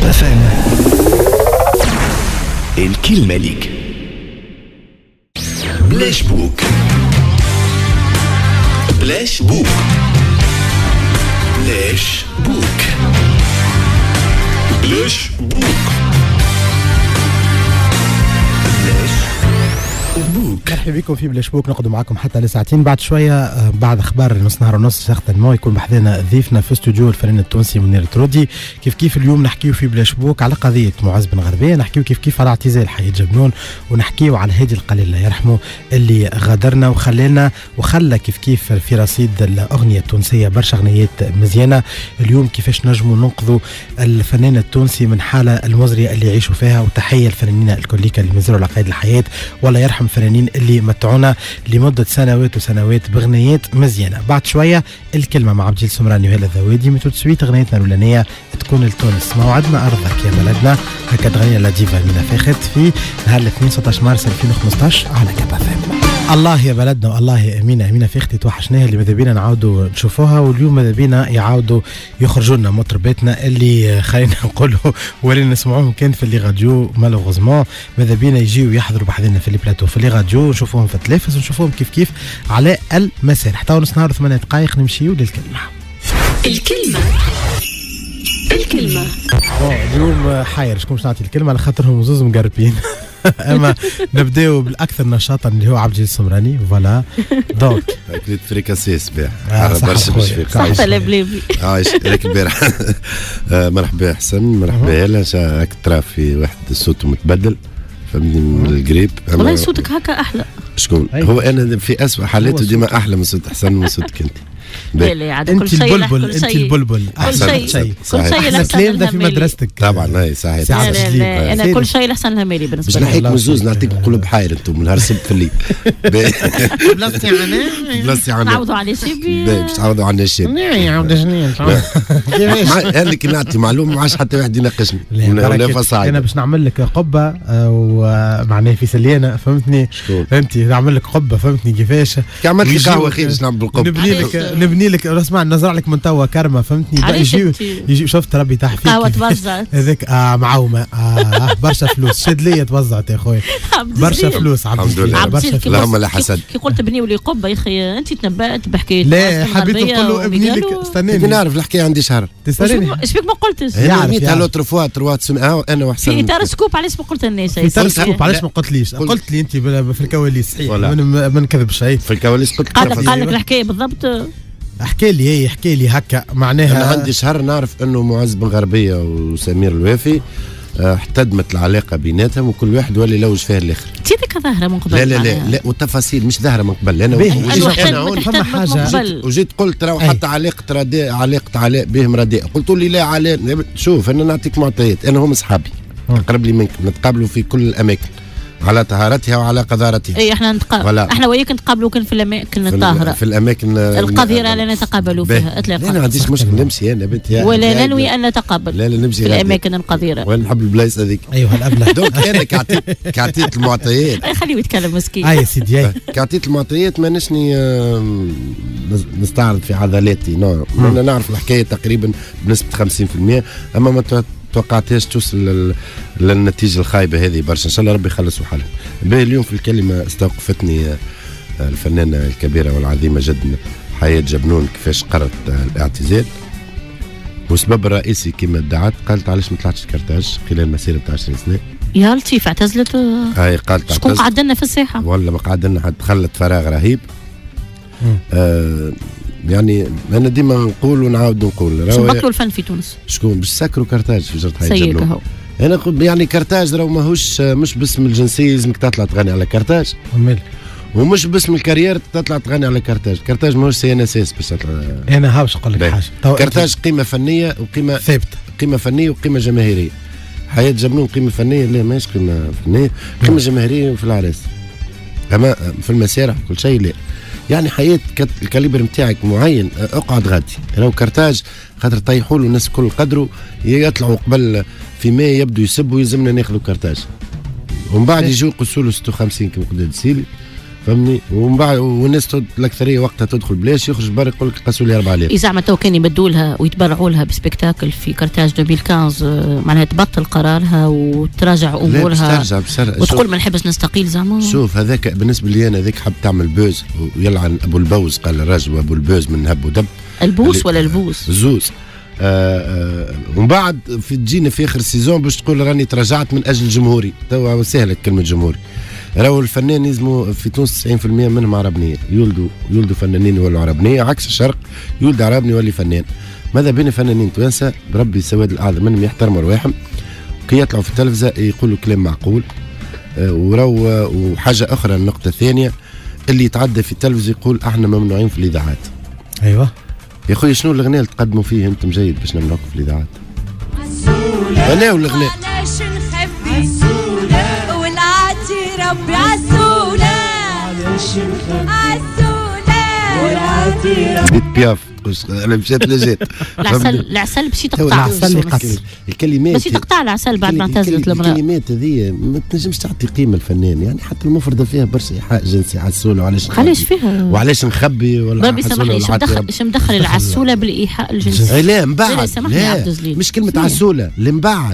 FM. الكلمة ليك. بلاش بوك. بلاش بوك. بلاش بوك. بلاش بوك. مرحبا بكم في بلاش بوك. نقعدوا معكم حتى لساعتين. بعد شويه بعد اخبار نص نهار ونص سيغتنمون يكون بحذنا ضيفنا في استوديو الفنان التونسي منير الترودي. كيف اليوم نحكيو في بلاش بوك على قضيه معز بن غربيه، نحكيو كيف على اعتزال حي جبنون، ونحكيو على هادي القليل الله يرحمه اللي غادرنا وخلى كيف في رصيد الاغنيه التونسيه برشا اغنيات مزيانه. اليوم كيفاش نجموا ننقذوا الفنان التونسي من حاله المزريه اللي يعيشوا فيها، وتحيه الفنانين الكوليكا اللي مازالوا على قيد الحياه، والله يرحم الفنانين اللي متعونا لمده سنوات وسنوات بغنيات مزيانه. بعد شويه الكلمه مع عبد الجليل سمراني وهلا الذوادي من تسويت اغنيتنا الاولانيه تكون لتونس. موعدنا ارضك يا بلدنا، هكا تغني لا ديفا مينا فاخت في نهار الاثنين 16 مارس 2015 على كابا فام. الله يا بلدنا والله يا امينه فاختي توحشناها، اللي ماذا بينا نعاودوا نشوفوها، واليوم ماذا بينا يعاودوا يخرجوا لنا مطرباتنا اللي خلينا نقولوا ولينا نسمعوهم كان في اللي راديو مالوغوزمون. ماذا بينا يجيو يحضروا بحذنا في البلاتو في اللي راديو، نشوفوهم في التلفز ونشوفوهم كيف على المسارح. تو نص نهار 8 دقائق نمشيو للكلمه. الكلمه اليوم حاير شكون باش نعطي الكلمه على خاطرهم زوز مقربين. اما نبداو بالاكثر نشاطا اللي هو عبد الجليل السمراني. فوالا دونك اكلت فريكاسي صباح برشا باش صح بليبي عايش لك البارح. مرحبا حسن، مرحبا هلا. هاك ترى في واحد صوته متبدل فهمني من القريب. والله صوتك هكا احلى. شكون هو؟ انا في اسوء حالاته ديما احلى من صوت حسن من صوتك انت. لا عاد كل شيء انت البلبل احسن شيء. كل شيء احسن ده في مدرستك طبعا. هاي صحيح. لا انا كل شيء احسن لها مالي بالنسبه لي. باش نحيك مزوز نعطيك قلوب حاير انتم من نهار السبت في الليل. بلاصتي انا نعوضوا على شيبي باش تعوضوا على شيبي. يعاود شنو قال لك نعطي معلومه ما عادش حتى واحد يناقشني. انا باش نعمل لك قبه ومعناها في سليانه فهمتني. انت نعمل لك قبه فهمتني كيفاش عملت لي قهوه خير باش نعمل بالقبه. نبني لك اسمع نزرع لك من توا كرمه فهمتني. يجي شفت ربي تحفيك قهوه توزعت هذاك معومه برشا فلوس شد لي توزعت يا خويا برشا فلوس. الحمد لله اللهم لا حسد. كي قلت ابني لي قبه يا اخي انت تنبأت بحكايه. لا حبيت نقول له ابني لك استناني نعرف الحكايه عندي شهر. ايش بك ما قلتش؟ ميتها لوتر فوا تروا انا وحسن في اطار سكوب. علاش ما قلت الناس؟ في اطار سكوب علاش ما قلتليش؟ قلت لي انت في الكواليس صحيح ما نكذبش. في الكواليس قال لك الحكايه بالضبط. احكي لي هكا معناها. انا عندي شهر نعرف انه معز بن غربيه وسمير الوافي احتدمت العلاقه بيناتهم وكل واحد ولي لوج فيها الاخر. تيدك ظاهره من قبل. لا والتفاصيل مش ظاهره من قبل. انا فما حاجه وجيت قلت راه حتى علاقه علاء بهم رداء. قلتوا لي لا علاء. شوف انا نعطيك معطيات. انا هم اصحابي اقرب لي منكم، نتقابلوا في كل الاماكن على طهارتها وعلى قذارتها. اي احنا نتقابل. احنا وياك نتقابلوا كان في الاماكن الطاهره، في الاماكن القذره لا نتقابلوا فيها اطلاقا. لا ما عنديش مشكل نمشي انا بنتي ولا ننوي ان نتقابل. لا نمشي في الاماكن القذره. وانا نحب البلايص هذيك. ايوه الابله. دونك انا كعطيت المعطيات. خليه يتكلم مسكين. يا سيدي كعطيت المعطيات ما نشني نستعرض في عضلاتي. انا نعرف الحكايه تقريبا بنسبه 50%، اما ما توقعتهاش توصل للنتيجه الخايبه هذه برشا. ان شاء الله ربي يخلصوا حالهم. اليوم في الكلمه استوقفتني الفنانه الكبيره والعظيمه جدا حياة جبنون كيفاش قررت الاعتزال، والسبب الرئيسي كما ادعت قالت علاش ما طلعتش الكرتاج خلال مسيره 20 سنه. يا لطيف اعتزلت. هاي قالت شكون قعد لنا في الساحه؟ ولا ما قعد لنا حد، خلت فراغ رهيب. يعني انا ديما نقول ونعاود نقول باش نبطلوا الفن في تونس. شكون باش سكروا كرتاج في جرة حي سيك جبنون؟ انا يعني كرتاج راهو ماهوش مش باسم الجنسيه لازمك تطلع تغني على كرتاج، ومش باسم الكارير تطلع تغني على كرتاج. كرتاج ماهوش سي ان اس اس باش تطلع. انا هاوش نقول لك حاجه. كرتاج قيمه فنيه وقيمه ثابته، قيمه فنيه وقيمه جماهيريه. حياة جبنون قيمه فنيه؟ لا ماهيش قيمه فنيه، قيمه جماهيريه في العراس. اما في المسارح كل شيء لا. يعني حياة الكاليبر نتاعك معين اقعد غادي. راهو كرتاج خاطر طيحوا له الناس كل قدره يطلعوا قبل في ما يبدو يسبوا يلزمنا ناخذوا كرتاج، ومن بعد يجوا يقصوا له 56 كما قلت سيلي فهمني. ومن بعد والناس الاكثريه وقتها تدخل بلاش، يخرج برا يقول لك قاسوا لي 4000. زعما تو كان يبدوا لها ويتبرعوا لها بسبيكتاكل في كارتاج 2015 معناها تبطل قرارها وتراجع امورها وتقول ما نحبش نستقيل زعما. شوف هذاك بالنسبه لي انا، هذاك حب تعمل بوز ويلعن ابو البوز، قال الراجل ابو البوز من هب ودب. البوس ولا البوس؟ زوز. ومن بعد تجينا في اخر السيزون باش تقول راني تراجعت من اجل جمهوري. توا سهله كلمه جمهوري. راهو الفنان يلزموا في تونس 90% منهم عربنيه، يولدوا فنانين يولوا عربنيه، عكس الشرق يولد عربني يولي فنان. ماذا بين فنانين توانسه بربي السواد الاعظم منهم يحترموا رواحهم، كي يطلعوا في التلفزه يقولوا كلام معقول. وحاجه اخرى، النقطه الثانيه اللي يتعدى في التلفزه يقول احنا ممنوعين في الاذاعات. ايوه يا خويا، شنو الاغنيه اللي تقدموا فيه انتم جيد باش نمنعوكم في الاذاعات؟ انا والاغنيه علاش نخبي والعاتي ربي عسولة، علاش نخبي والعاتي ربي. بيت بياف انا مشيت لجيت. العسل باش تقطع، العسل يقص الكلمات باش تقطع العسل بعد ما اعتزلت المرأة. الكلمات هذه ما تنجمش تعطي قيمه الفنان، يعني حتى المفردة فيها برشا ايحاء جنسي. عسولة وعلاش علاش فيها وعلاش نخبي ولا ربي سامحني، ايش مدخل العسولة بالايحاء الجنسي؟ لا مبعد، لا مش كلمة عسولة، اللي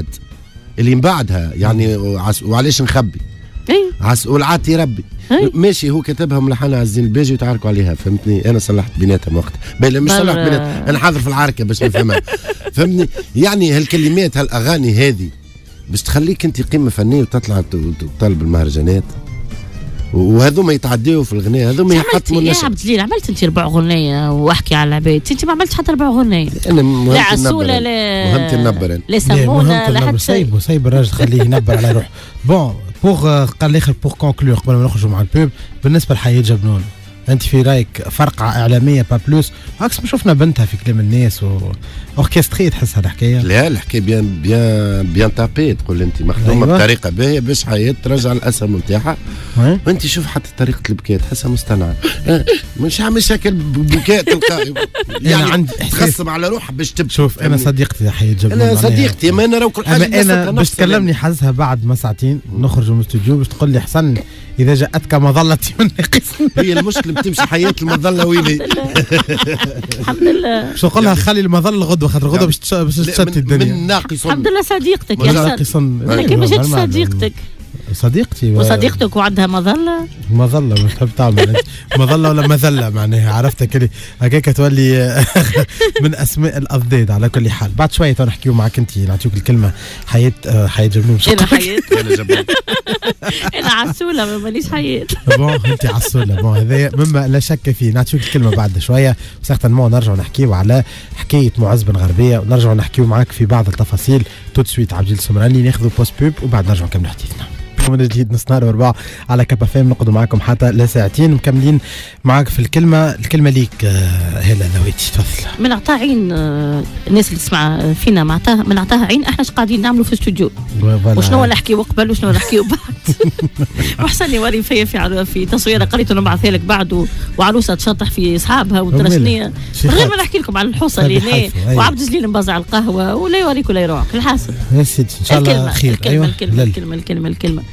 مبعدها يعني وعلاش نخبي. والعاتي ربي ماشي، هو كتبها ملحنها على الزين الباجي وتعاركوا عليها، فهمتني. انا صلحت بيناتهم وقت مش صلحت بيناتهم، انا حاضر في العركه باش نفهمها. فهمتني. يعني هالكلمات هالاغاني هذه باش تخليك انت قيمه فنيه وتطلع وتطالب المهرجانات، وهذوما يتعديوا في الغناء، هذوما يحطموا الناس. يا عبد الجليل عملت انت 4 غنية واحكي على العباد، انت ما عملتش حتى 4 غنية. انا لا عسولة لا مهمتي النبر، لا سمونة لا حتى شيء. سيب الراجل خليه ينبر على روحه. بون قال الاخر بور كونكلور قبل ما نخرجوا مع البوب، بالنسبه لحياة جبنون انت في رايك فرقعه اعلاميه با بلوس، عكس ما شفنا بنتها في كلام الناس اوركستري تحس الحكايه؟ لا الحكايه بيان تابي، تقول انت مخدومه أيوة. بطريقه باهيه باش حياة ترجع الاسهم نتاعها. وانت شوف حتى طريقه البكاء تحسها مصطنعه. مش عامل شكل بكاء تلقائي، يعني عندي تخصم على روحها باش تبكي. شوف انا صديقتي حياة جبنون، انا صديقتي ما انا كل حاجه. انا باش تكلمني حزها بعد ما ساعتين نخرجوا من الاستوديو باش تقول لي حسن اذا جاءتك مظلتي من قسم. هي المشكله بتمشي حياة المظله وين هي؟ الحمد لله. باش نقول لها خلي المظله غدوه، خاطر غدوه باش تشتت الدنيا. من ناقص. الحمد لله صديقتك يا حسن. كيف جات صديقتك؟ صديقتي وصديقتك وعندها مظله مش تحب تعمل مظله ولا مذله معناها، عرفتها كلي هكاك تولي من اسماء الاضداد. على كل حال بعد شويه نحكيو معك انت، نعطيك الكلمه. حياة جبنون. انا حياة انا عسوله مانيش حياة. بون انت عسوله، بون هذا مما لا شك فيه. نعطيك الكلمه بعد شويه سيغتانمون نرجعوا نحكيو على حكايه معز بن غربيه، ونرجعوا نحكيو معك في بعض التفاصيل. تو سويت عبد السمراني ناخذوا بوست بوب وبعد نرجعوا نكملوا حديثنا من جديد. نص نهار 4 على كاب اف ام، نقعدوا معكم حتى لساعتين مكملين معك في الكلمه ليك هلا ذويتي تفضل. من عطاها عين الناس اللي تسمع فينا من عطاها عين احنا ايش قاعدين نعملوا في الاستوديو، وشنو نحكيو قبل وشنو نحكيو بعد. وحسن يوري في تصويره قريت نبعثها لك بعد، وعروسه تشطح في اصحابها وترشنيه. غير ما نحكي لكم على الحوصه اللي هنا، وعبد الجليل مبازع القهوه ولا يوريك ولا يروح الحاصل. يا سيدي ان شاء الله خير. الكلمه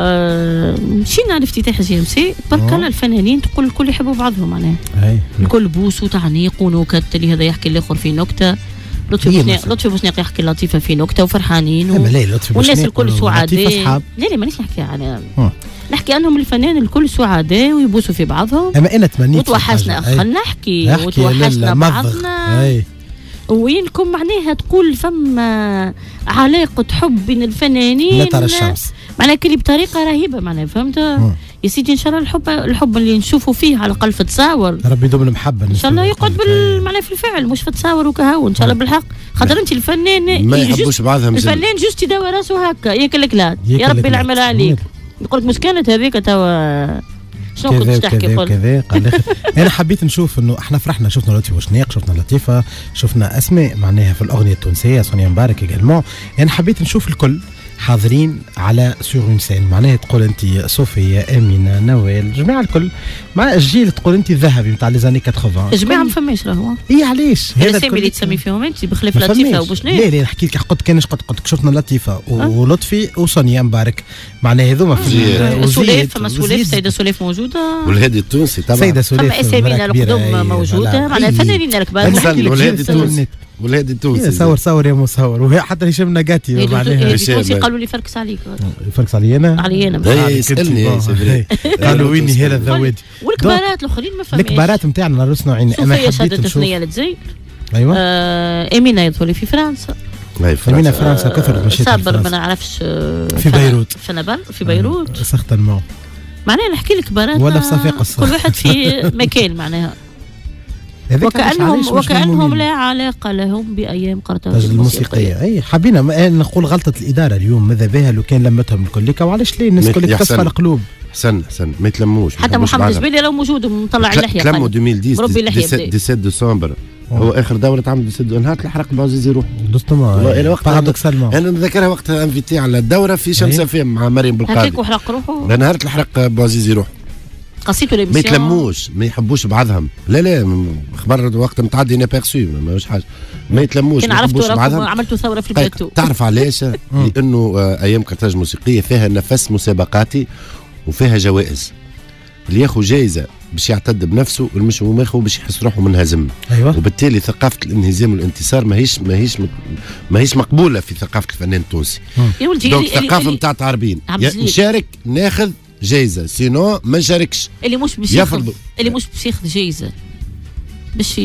مشينا لافتتاح جي ام سي. تبارك الله الفنانين تقول الكل يحبوا بعضهم معناها، الكل بوس وتعنيق ونكت، اللي هذا يحكي الاخر في نكته. لطفي بوشناق يحكي لطيفه في نكته وفرحانين والناس الكل سعداء. لا مانيش نحكي على نحكي انهم الفنان الكل سعداء ويبوسوا في بعضهم. اما انا تمنيت وتوحشنا خلينا نحكي وتوحشنا بعضنا. وينكم معناها تقول فما علاقة حب بين الفنانين لا ترى الشمس معناها كلي بطريقة رهيبة معناها فهمت. يا سيدي ان شاء الله الحب اللي نشوفوا فيه على الاقل في تصاور، ربي يدوم المحبة ان شاء الله يقعد معناها في الفعل مش في تصاور وكهو ان شاء الله بالحق. خاطر انت الفنان ما يحبوش بعضهم، الفنان جوست يداوى راسه هكا ياكل الكلاد يا ربي العمل عليك. يقول لك مش كانت هذيك توا شنو كنت تحكي كذا انا حبيت نشوف انه احنا فرحنا، شفنا لطفي بوشناق، شفنا لطيفه، شفنا اسماء معناها في الاغنيه التونسيه، سونيا مبارك ايجالمون. انا حبيت نشوف الكل حاضرين على سور اون سين، معناها تقول انت صوفيا، امينه، نوال، جماعه الكل مع الجيل تقول انت الذهبي نتاع لي زاني 80. جماعه ما فماش راهو. اي علاش؟ هذا الاسامي اللي تسمي فيهم انت بخلاف لطيفه وبوشني. لا نحكي لك قلت كانش قلت شفنا لطيفه ولطفي وسونيا مبارك، معناها هذوما في سوليف، فما سوليف، سيده سوليف موجوده، والهادي التونسي طبعا، سيده سوليف، فما اسامينا القدم موجوده، معناها الفنانين الكبار. والهادي التونسي، والهادي التونسي صور يا مصور، وهي حتى هشام نقاتي معناها التونسي قالوا لي فركس عليك. فركس علي انا؟ علي انا يسالني قالوا ويني هذا الذوادي. والكبارات الاخرين ما فهمش. الكبارات نتاعنا رسنا عين. انا حبيت نشوف ثنيه للجزائر. ايوه امينه يدخل في فرنسا. امينه فرنسا كثرت مشيت صابر ما نعرفش في بيروت، في بيروت سختنمو. معناها نحكي لك كبارات ولا في صفاقس، كل واحد في مكان معناها، وكأنهم لا علاقة لهم بأيام قرطاج الموسيقية. أي حبينا نقول غلطة الإدارة اليوم، ماذا بها لو كان لمتهم الكل وعلاش ليه الناس الكل تصفى القلوب. حسن ما يتلموش، حتى محمد جبيلي لو موجود ومطلع اللحية تلموا 2010 17 ديسمبر هو اخر دوره تعمل نهار الحرق بعزيز يروح والله الى وقت انا نذكرها وقتها انفيتي على الدوره في شمس فيم مع مريم بالقاضي هكاك وحرق روحه نهار الحرق بعزيز يروح قصيته ما يتلموش، ما يحبوش بعضهم. لا خبر وقت متعدي انا بيرسو ماهوش حاجه، ما يتلموش ما يحبوش بعضهم. عملتوا ثوره في البلاتو. تعرف علاش؟ لانه ايام قرطاج موسيقيه فيها نفس مسابقاتي وفيها جوائز. اللي ياخذ جائزه باش يعتد بنفسه والمش ماخذ باش يحس روحه منهزم. أيوة. وبالتالي ثقافه الانهزام والانتصار ماهيش مقبوله في ثقافه الفنان التونسي. دونك الثقافه نتاع تعربين نشارك ناخذ جائزه، سينو ما نشاركش. اللي مش باش ياخذ جائزه باش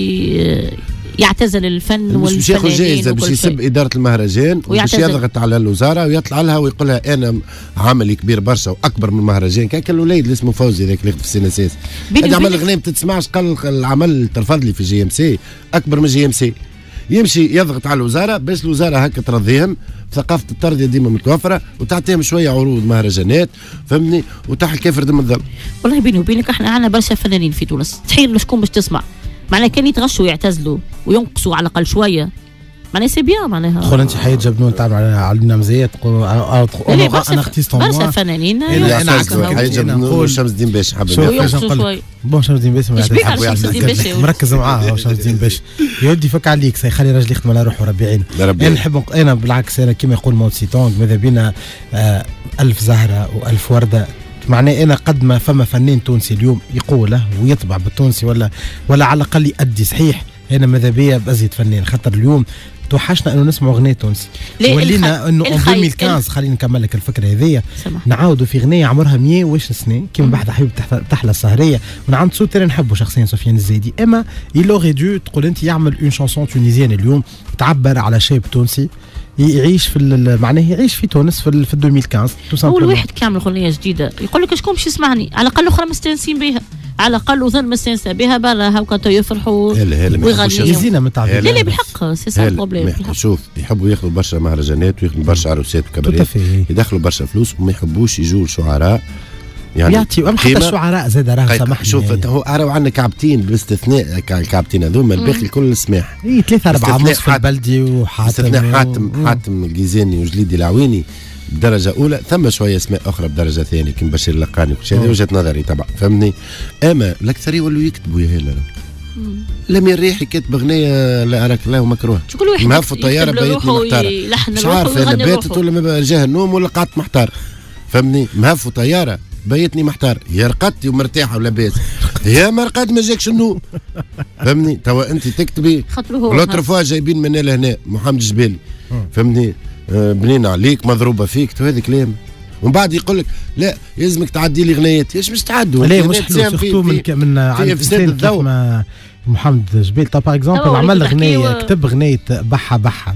يعتزل الفن والفنانين، مش ياخذ جائزه باش يسب اداره المهرجان وباش يضغط على الوزاره ويطلع لها ويقول لها انا عملي كبير برشا واكبر من المهرجان. كان الوليد اللي اسمه فوزي ذاك اللي يخدم في السيناسيس هذا عمل اغنيه ما تتسمعش، قال العمل ترفض لي في جي ام سي اكبر من جي ام سي. يمشي يضغط على الوزاره باش الوزاره هكا ترضيهم. ثقافه الترضيه ديما متوفره وتعطيهم شويه عروض مهرجانات فهمني وتحت كافر دم الظل. والله بيني وبينك احنا عندنا برشا فنانين في تونس، تحيل شكون باش تسمع معناها كان يتغشوا ويعتزلوا وينقصوا على الاقل شويه معناها سي بيان معناها. تقول انت حياة جبنون تعمل علينا مزيه تقول انا ارتيست برشا فنانين انا حياة جبنون شمس الدين باشا حبيبي شوي بون شمس الدين باشا مركز معاه شمس الدين باشا يودي فك عليك سيخلي راجل يخدم على روحه وربي يعينه. انا نحب انا بالعكس انا كما يقول ماو تسي تونغ ماذا بينا 1000 زهره و1000 ورده. معناه انا قد ما فما فنان تونسي اليوم يقوله ويطبع بالتونسي ولا على الاقل يأدي صحيح، انا ماذا بيا بازيد فنان خاطر اليوم توحشنا انه نسمعوا اغنيه تونسي. ولينا انه 2015 خلينا نكمل لك الفكره هذيا نعاودوا في اغنيه عمرها 100 وش سنه كيما بحث حبيب تحلى السهريه من عند صوت انا نحبه شخصيا سفيان الزايدي. اما يلوغي دو تقول انت يعمل اون شانسون تونيزيان اليوم تعبر على شاب تونسي يعيش في معناه يعيش في تونس في 2015. اول واحد كيعمل اغنيه جديده يقول لك شكون باش يسمعني، على الاقل اخرى مستانسين بها، على الاقل وظن مستانسه بها برا هاكا يفرحوا ويغنيوا زينه متعبين. لا بالحق سي سا بروبليم. شوف يحبوا ياخذوا برشا مهرجانات وياخذوا برشا عروسات وكباريات يدخلوا برشا فلوس وما يحبوش يجوا شعراء يعني يعطيوا حتى الشعراء زاد راه سامحني. شوف هو راهو عندنا كعبتين باستثناء الكعبتين هذوما الباقي الكل سماح. اي 3-4 نصف البلدي وحاتم استثناء حاتم الجيزاني وجليدي العويني بدرجه اولى. ثم شويه اسماء اخرى بدرجه ثانيه كيما بشير اللقاني وكل شيء. هذه وجهه نظري طبعا فهمني. اما الاكثر يولوا يكتبوا يا هلا لم يريح كاتب اغنيه لا اراك له مكروه مهف الطياره بيتني محتار مش عارف انا باتت ولا ما جاه النوم ولا قعدت محتار فهمني. مهف الطياره بيتني محتار يا رقدتي ومرتاحه ولاباس يا ما رقد ما جاكش النوم فهمني. توا انت تكتبي لوتر فوا جايبين من لهنا محمد جبالي فهمني بنين عليك مضروبه فيك تو هذا كلام ومن بعد يقول لك لا يلزمك تعدي لي غنيات. ايش مش تعدوا؟ لا مش حلو من عند الدولة. محمد جبيل تا باغ اكزومبل عمل غنيه كتب غنيه بحه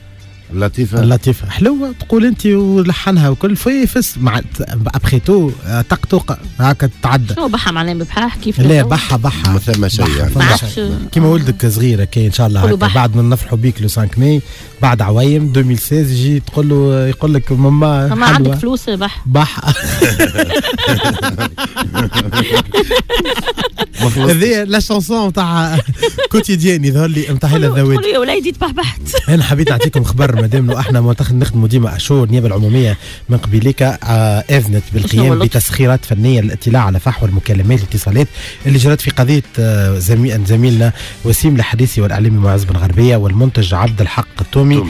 اللطيفه حلوه تقول انت ولحنها وكل فيس مع ابخي تو طق هكا تعدى. شنو بحه معناها ببحاح كيف؟ لا بحه ما ثم شيء يعني كيما ولدك صغيره كاين ان شاء الله بعد ما نفرحوا بيك لو 5 ماي بعد عوايم 2016 يجي تقول له يقول لك ماما ما عندك فلوس بحه هذه لا شانسون نتاع كوتيديان يظهر لي نتاع هلا الذوات. قولوا يا وليدي تبحبحت. انا حبيت نعطيكم خبر مادام احنا معتقد نخدموا ديما اشور النيابه العموميه من قبيلك اذنت بالقيام بتسخيرات فنيه للاطلاع على فحوى المكالمات الاتصالات اللي جرت في قضيه زميلنا وسيم الحديثي والاعلامي معز بن غربيه والمنتج عبد الحق التومي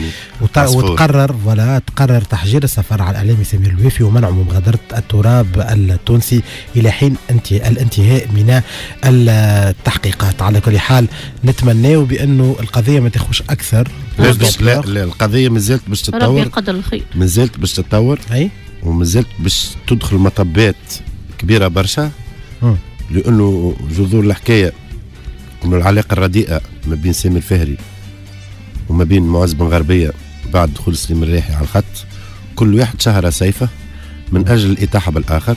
تقرر تحجير السفر على الاعلامي سمير الوافي ومنعه من مغادره التراب التونسي الى حين الانتهاء من التحقيقات. على كل حال نتمناو بانه القضيه ما تاخذش اكثر. لا القضيه مازالت باش تتطور، ربي يقدر الخير، مازالت باش تتطور اي ومازالت باش تدخل مطبات كبيره برشا. لانه جذور الحكايه انه العلاقه الرديئه ما بين سامي الفهري وما بين معز بن غربيه بعد دخول سليم الرايحي على الخط، كل واحد شهر سيفه من اجل الاتاحه بالاخر.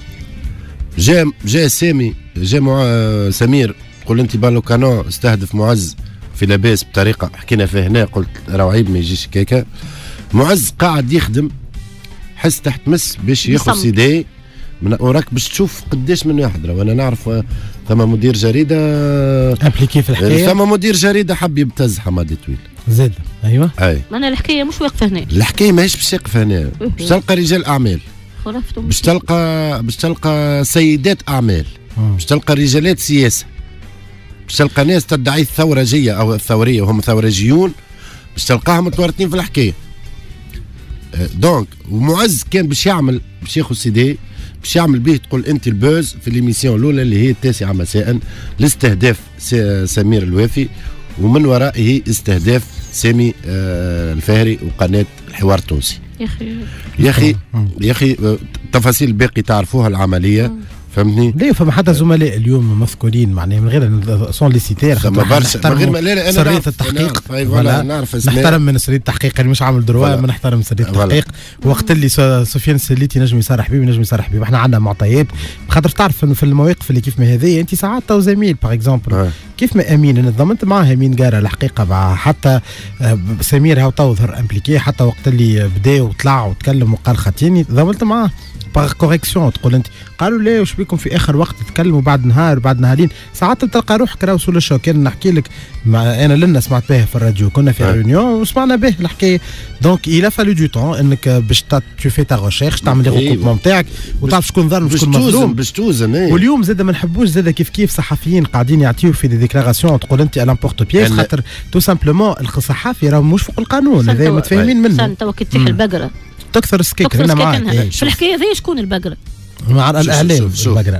جاء سامي سمير قل انت بالو كانون استهدف معز في لاباس بطريقه حكينا فيها هنا، قلت راهو عيب ما يجيش كيكا. معز قاعد يخدم حس تحت مس باش ياخذ سيدي وراك باش تشوف قداش من واحد. راهو انا نعرف ثم مدير جريده ابليكي في الحكايه، ثم مدير جريده حب يبتز حمادي طويل زاد. ايوه اي انا الحكايه مش واقفه هنا، الحكايه ماهيش باش واقفه هنا. باش تلقى رجال اعمال، باش تلقى سيدات اعمال، باش تلقى رجالات سياسه، باش تلقى ناس تدعي الثورجيه او الثوريه وهم ثورجيون، باش تلقاهم متورطين في الحكايه. دونك ومعز كان باش ياخذ سيدي باش يعمل به تقول انت البوز في ليميسيون الاولى اللي هي 9 مساء لاستهداف سمير الوافي ومن ورائه استهداف سامي الفهري وقناه الحوار التونسي. يا اخي التفاصيل الباقي تعرفوها العمليه، فهمتني؟ لا فما حتى زملاء اليوم مذكورين معناها من غير سون لي سيتير فما برشا من غير ما لا سريه التحقيق. نحترم من سريه التحقيق اللي مش عامل دروا، ما نحترم سريه التحقيق. وقت اللي سفيان السليتي نجم يصرح بيه ونجم يصرح بيه، احنا عندنا معطيات خاطر تعرف في المواقف اللي كيف ما هذه انت ساعات تو زميل باغ اكزومبل كيف ما امين انا تضامنت معاه امين قاره الحقيقه مع حتى سمير هاو تو ظهر امبليكي حتى وقت اللي بدا وطلع وتكلم وقال خاطيني تضامنت معاه باغ كوريكسيون. تقول انت قالوا لا واش بيكم في اخر وقت تتكلموا بعد نهار بعد نهارين، ساعات تلقى روحك راهو سول الشوك. كان نحكي لك انا لنا سمعت بها في الراديو، كنا في ريونيون وسمعنا به الحكايه. دونك إلا فالو دو طون انك باش تو في تا ريشيرش تعمل لي ريكوبمون نتاعك وتعرف شكون ظالم وشكون مظلوم باش توزن. واليوم زاد ما نحبوش زاد كيف صحفيين قاعدين يعطيو في دي ديكلاراسيون تقول انت الامبورت بياس خاطر تو سامبلومون الصحفي راه مش فوق القانون، هذا متفاهمين منه. تو كي تطيح البقره تكثر السكيك. انا معاك في الحكايه هذه شكون البقره؟ مع الاعلام البقره.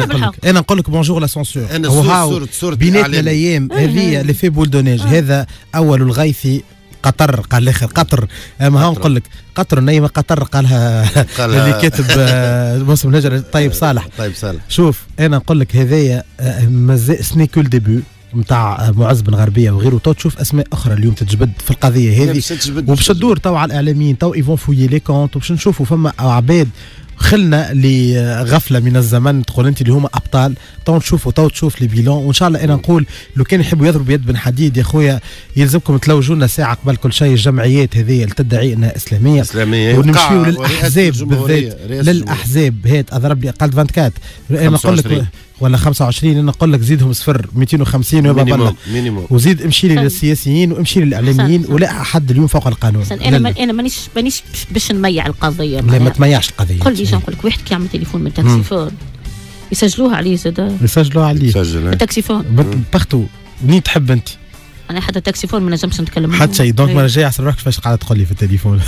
انا نقول لك بونجور لا سونسور. هو بيناتنا الايام هذه اللي في بول دونيج هذا اول الغيث قطر قال الاخر قطر. اما ها نقول لك قطر نيمه قطر قالها اللي كاتب موسم الهجره طيب صالح. شوف انا نقول لك هذايا سني كول ديبي نتاع معز بن غربيه وغيره. تو تشوف اسماء اخرى اليوم تتجبد في القضيه هذه وباش تدور تو على الاعلاميين. تو ايفون فويي لي كونت وباش نشوفوا فما عباد خلنا لغفله من الزمن تقول انت اللي هما ابطال. تو تشوف لي بيلون وان شاء الله. انا نقول لو كان يحبوا يضربوا بيد بن حديد يا خويا يلزمكم تلوجوا لنا ساعه قبل كل شيء الجمعيات هذه اللي تدعي انها اسلاميه ونمشيو للاحزاب بالذات للاحزاب هات اضرب لي قال 24 انا نقول لك ولا 25 انا نقول لك زيدهم صفر 250 ويبقى بالله وزيد امشي لي للسياسيين وامشي للاعلاميين ولا احد اليوم فوق القانون. انا مانيش باش نميع القضيه. لا ما تميعش القضيه. قل لي نقول لك واحد كيعمل تليفون من تاكسيفون يسجلوها عليه زاد يسجلوها عليه التاكسيفون بختو منين تحب انت. انا حتى التاكسيفون ما نجمش نتكلم حتى شيء. دونك ما جاي يحسب روحك كيفاش قاعده تقول لي في التليفون.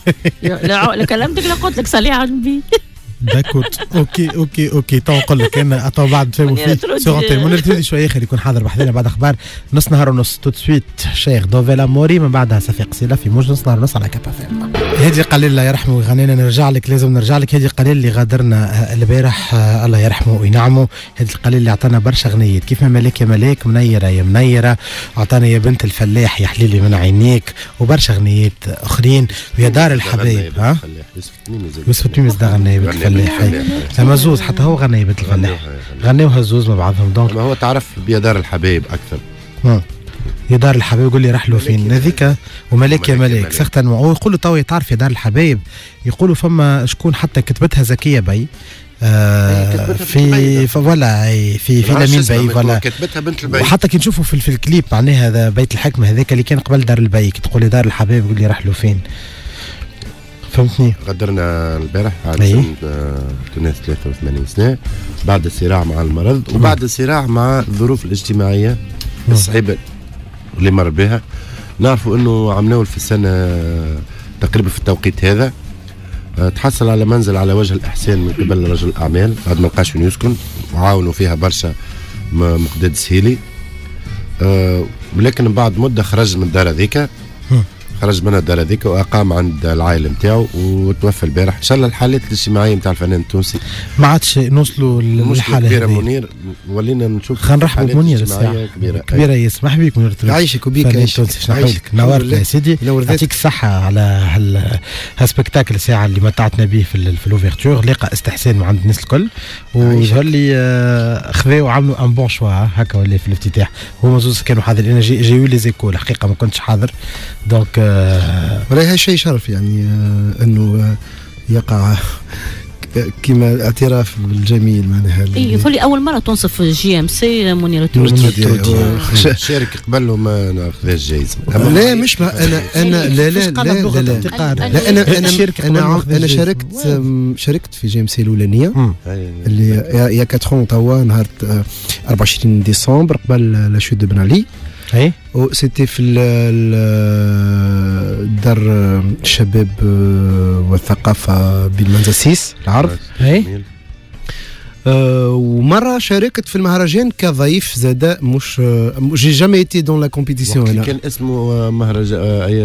لا كلمتك لا قلت لك صلي على النبي. داكور اوكي تو نقول لك انا تو بعد نفهموا فيه سور انتي منير ترودي شويه خلي يكون حاضر بحذنا بعد اخبار نص نهار ونص. تو سويت شيخ دوفيلا موري من بعدها صفيق سيلا في موج نص نهار ونص على كابا فام. هادي قليل الله يرحمه ويغنينا نرجع لك لازم نرجع لك. هادي قليل اللي غادرنا البارح الله يرحمه وينعمه. هادي القليل اللي عطانا برشا غنيات كيف ما ملاك يا ملاك منيره يا منيره عطانا يا بنت الفلاح يا حليلي من عينيك وبرشا غنيات اخرين ويا دار الحبايب. ها يوسف تميمز دا غنى بنت الفلاح اما زوز حتى هو غنى بنت الفلاح غنيوها زوز مع بعضهم. دونك ما هو تعرف يا دار الحبايب اكثر. يا دار الحبايب يقول لي راح له فين هذيك وملاك يا ملاك سختن. ويقولوا تو تعرف يا دار الحبايب يقولوا فما شكون حتى كتبتها زكيه بي في فوالا في لامين باي فوالا كتبتها بنت البي. وحتى كي نشوفوا في الكليب معناها هذا بيت الحكمه هذاك اللي كان قبل دار البي، كي تقول لي دار الحبايب يقول لي راح له فين، فهمتني؟ غدرنا البارح بعد سن تونس 83 سنه بعد الصراع مع المرض وبعد الصراع مع الظروف الاجتماعيه الصعيبه اللي مر بها. نعرفوا انه عمناول في السنه تقريبا في التوقيت هذا تحصل على منزل على وجه الإحسان من قبل رجل الأعمال بعد ما لقاش وين يسكن، وعاونوا فيها برشا مقداد سهيلي. ولكن بعد مدة خرج من الدار هذيك، خرج من الدار هذيك وأقام عند العائلة نتاعو وتوفى البارح. إن شاء الله الحالات الاجتماعية نتاع الفنان التونسي ما عادش نوصلوا للحالة كبيرة. منير ولينا نشوف خلينا نرحبوا بمنير الساعة كبيرة يسمح بيك منير يعيشك وبيك يعيشك نورت يا سيدي، يعطيك الصحة على هالسبكتاكل الساعة اللي متعتنا به في الأوفرتور، لقى استحسان مع عند الناس الكل، وظهر لي خذاو وعملوا ان بون شوا هكا ولا في الافتتاح. هما زوز كانوا حاضر، انا جايو لي زيكول الحقيقة ما كنتش حاضر، دونك ولا شيء شرف يعني انه يقع كما اعتراف بالجميل معناها. اي فولي اول مره تنصف جي ام سي منير التونسي شارك قبل وما ناخذهاش جايزه. لا مش انا انا شاركت في جي ام سي الاولانيه اللي يا 4 توا نهار 24 ديسمبر قبل لا شوت دو بن علي. اي سيتي في دار الشباب والثقافه بالمنزاسيس العرض. اي ومره شاركت في المهرجان كضيف زاد، مش جي جامي ايتي دون لا كومبيتيسيون. انا كان اسمه مهرجان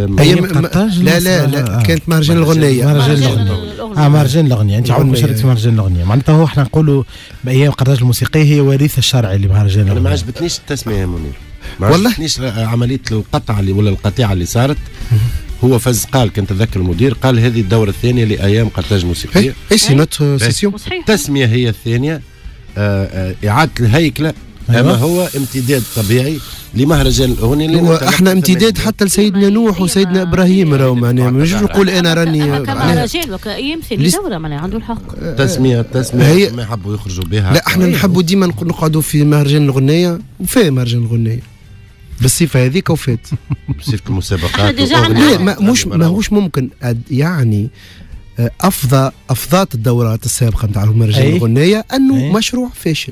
لا كانت مهرجان الغنيه. مهرجان الاغنيه. انت عمرك شاركت في مهرجان الاغنيه، معناتها هو احنا نقولوا بايام قرطاج الموسيقيه هي وريث الشرعي لمهرجان الاغنيه. انا ما عجبتنيش التسميه يا منير، ما والله عجبتنيش عمليه القطعه اللي ولا القطيعه اللي صارت. هو فز قال، كنت اتذكر المدير قال هذه الدوره الثانيه لايام قرطاج الموسيقيه. اي سي نوت سيسيون. التسميه هي الثانيه، اعاده الهيكله. اما هو امتداد طبيعي لمهرجان الاغنيه. احنا امتداد حتى لسيدنا نوح وسيدنا ابراهيم، راهو معناها مش نقول انا راني كمهرجان وكيمثل دوره معناها عنده الحق. تسميه هي ما يحبوا يخرجوا بها. لا احنا نحبوا ديما نقعدوا في مهرجان الغنيه، وفي مهرجان الغنيه بالصفه هذيك وفات بصفه المسابقات. ماهوش ممكن يعني افضات الدورات السابقه نتاع مهرجان الغنيه انه مشروع فاشل.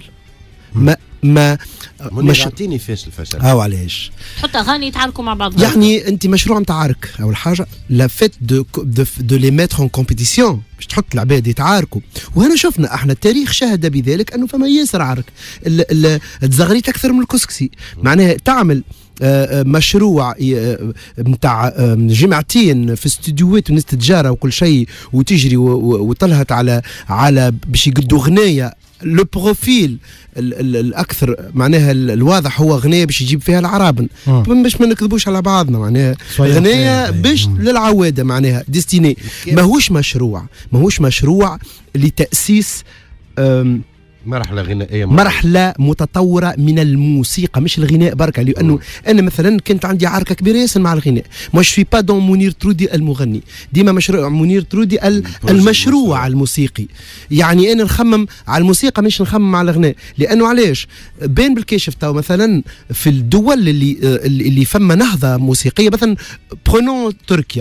ما مش يعطيني فاشل علاش تحط اغاني يتعاركوا مع بعض. يعني انت مشروع متعارك اول حاجه، لا فيت دو لي ميتر اون كومبيتيسيون باش تحط العباد يتعاركوا. وهنا شفنا احنا التاريخ شهد بذلك انه فما ياسر عرك تزغريت اكثر من الكسكسي. معناها تعمل مشروع نتاع جمعتين في استديوهات وناس تتجارى وكل شيء وتجري وطلعت على باش يقدوا غنايه لو بروفيل الاكثر معناها الواضح هو غنايه باش يجيب فيها العرابن، باش ما نكذبوش على بعضنا، معناها غنايه باش للعواده، معناها ديستيني. ماهوش مشروع لتاسيس مرحله غنائيه، مرحله متطوره من الموسيقى، مش الغناء بركه. لانه انا مثلا كنت عندي عركه كبيره ياسر مع الغناء. مش في با دون منير ترودي المغني، ديما مشروع منير ترودي المشروع الموسيقي. يعني انا نخمم على الموسيقى مش نخمم على الغناء. لانه علاش بين بالكشف تو مثلا في الدول اللي فما نهضه موسيقيه، مثلا برونون تركيا